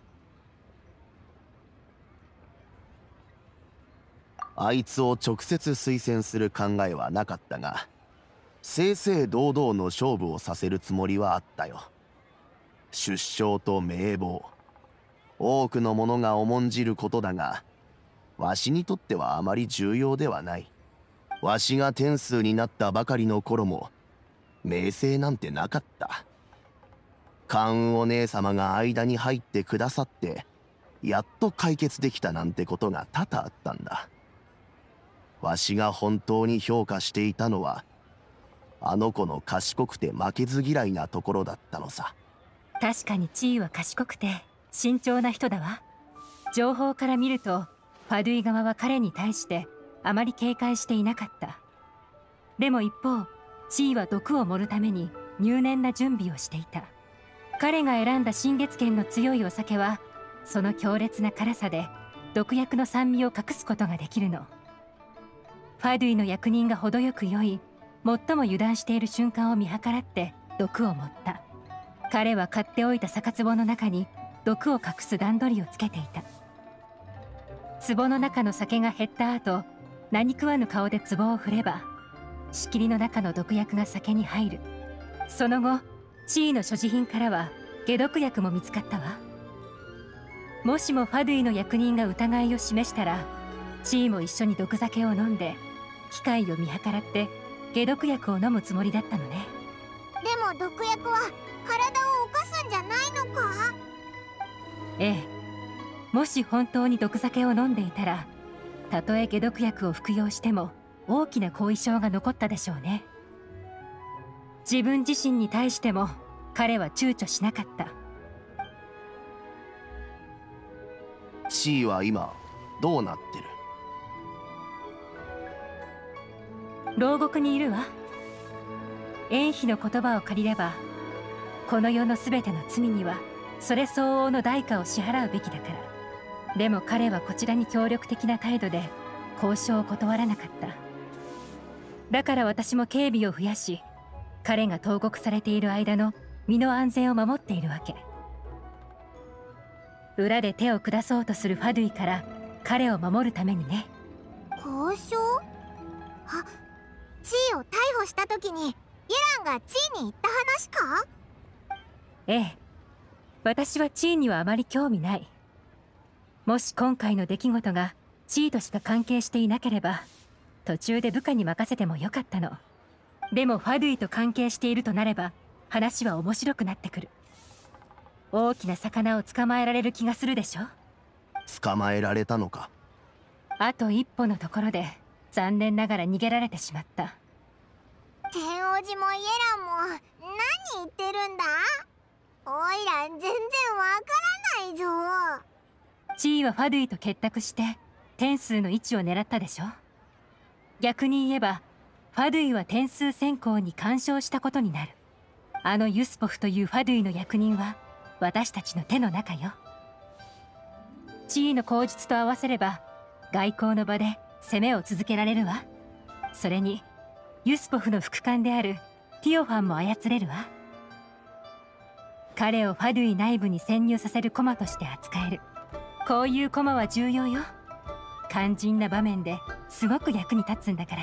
あいつを直接推薦する考えはなかったが、正々堂々の勝負をさせるつもりはあったよ。出生と名簿、多くの者が重んじることだが、わしにとってはあまり重要ではない。わしが天数になったばかりの頃も名声なんてなかった。関羽お姉様が間に入ってくださってやっと解決できたなんてことが多々あったんだ。わしが本当に評価していたのはあの子の賢くて負けず嫌いなところだったのさ。 確かに地位は賢くて慎重な人だわ。情報から見るとファドゥイ側は彼に対してあまり警戒していなかった。でも一方、地位は毒を盛るために入念な準備をしていた。彼が選んだ新月剣の強いお酒はその強烈な辛さで毒薬の酸味を隠すことができるの。ファドゥイの役人が程よく良い、最も油断している瞬間を見計らって毒を盛った。彼は買っておいた酒壺の中に毒を隠す段取りをつけていた。壺の中の酒が減った後、何食わぬ顔で壺を振れば仕切りの中の毒薬が酒に入る。その後地位の所持品からは解毒薬も見つかったわ。もしもファドゥイの役人が疑いを示したら、地位も一緒に毒酒を飲んで機会を見計らって解毒薬を飲むつもりだったのね。 でも毒薬は体を犯すんじゃないのか？ ええ、もし本当に毒酒を飲んでいたら、たとえ解毒薬を服用しても大きな後遺症が残ったでしょうね。自分自身に対しても彼は躊躇しなかった。 地位は今どうなってる？ 牢獄にいるわ。縁妃の言葉を借りれば、この世のすべての罪にはそれ相応の代価を支払うべきだから。でも彼はこちらに協力的な態度で交渉を断らなかった。だから私も警備を増やし、彼が投獄されている間の身の安全を守っているわけ。裏で手を下そうとするファドゥイから彼を守るためにね。 交渉？あ、地位を逮捕した時にイランが地位に言った話か？ ええ、私は地位にはあまり興味ない。もし今回の出来事が地位としか関係していなければ、途中で部下に任せてもよかったの。でもファドゥイと関係しているとなれば話は面白くなってくる。大きな魚を捕まえられる気がするでしょ。 捕まえられたのか？ あと一歩のところで残念ながら逃げられてしまった。 天王寺もイエランも何言ってるんだ？オイラン全然わからないぞ。 地位はファドゥイと結託して天数の位置を狙ったでしょ。逆に言えばファドゥイは点数選考に干渉したことになる。あのユスポフというファドゥイの役人は私たちの手の中よ。地位の口実と合わせれば外交の場で攻めを続けられるわ。それにユスポフの副官であるティオファンも操れるわ。彼をファドゥイ内部に潜入させる駒として扱える。こういう駒は重要よ。肝心な場面ですごく役に立つんだから。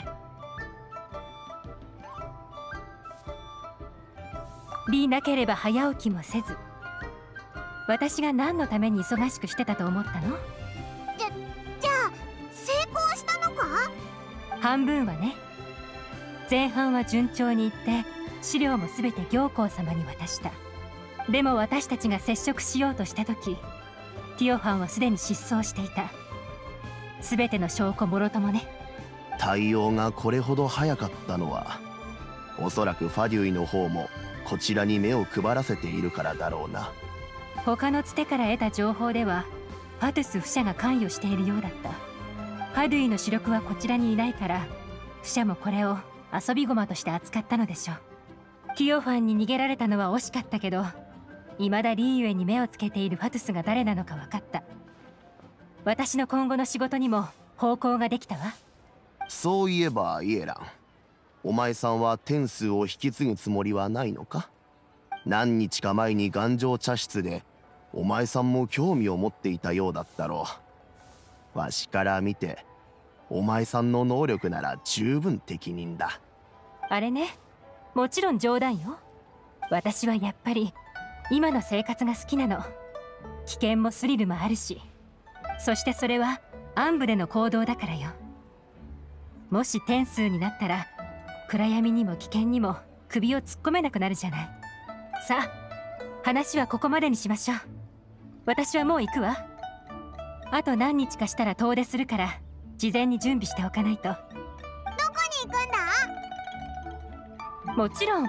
リなければ早起きもせず。私が何のために忙しくしてたと思ったの？ じゃ、じゃあ成功したのか？ 半分はね。前半は順調にいって資料も全て行幸様に渡した。でも私たちが接触しようとした時、ティオファンはすでに失踪していた。全ての証拠もろともね。 対応がこれほど早かったのは、おそらくファデュイの方もこちらに目を配らせているからだろうな。 他のつてから得た情報ではファトゥス不赦が関与しているようだった。ファドゥイの主力はこちらにいないから、不赦もこれを遊び駒として扱ったのでしょう。ティオファンに逃げられたのは惜しかったけど、未だリーユエに目をつけているファトゥスが誰なのか分かった。私の今後の仕事にも方向ができたわ。 そういえばイエラン、お前さんは天数を引き継ぐつもりはないのか？何日か前に頑丈茶室でお前さんも興味を持っていたようだったろう。わしから見てお前さんの能力なら十分適任だ。 あれね、もちろん冗談よ。私はやっぱり今の生活が好きなの。危険もスリルもあるし、そしてそれは暗部での行動だからよ。もし天数になったら暗闇にも危険にも首を突っ込めなくなるじゃない。さあ、話はここまでにしましょう。私はもう行くわ。あと何日かしたら遠出するから事前に準備しておかないと。 どこに行くんだ？ もちろん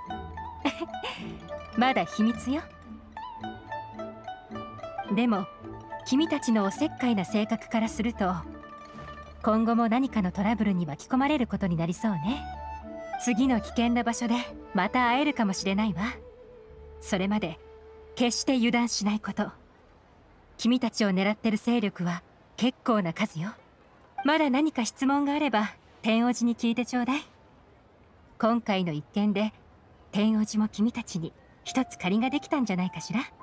まだ秘密よ。でも君たちのおせっかいな性格からすると、今後も何かのトラブルに巻き込まれることになりそうね。次の危険な場所でまた会えるかもしれないわ。それまで決して油断しないこと。君たちを狙ってる勢力は結構な数よ。まだ何か質問があれば天王寺に聞いてちょうだい。今回の一件で天王寺も君たちに一つ借りができたんじゃないかしら。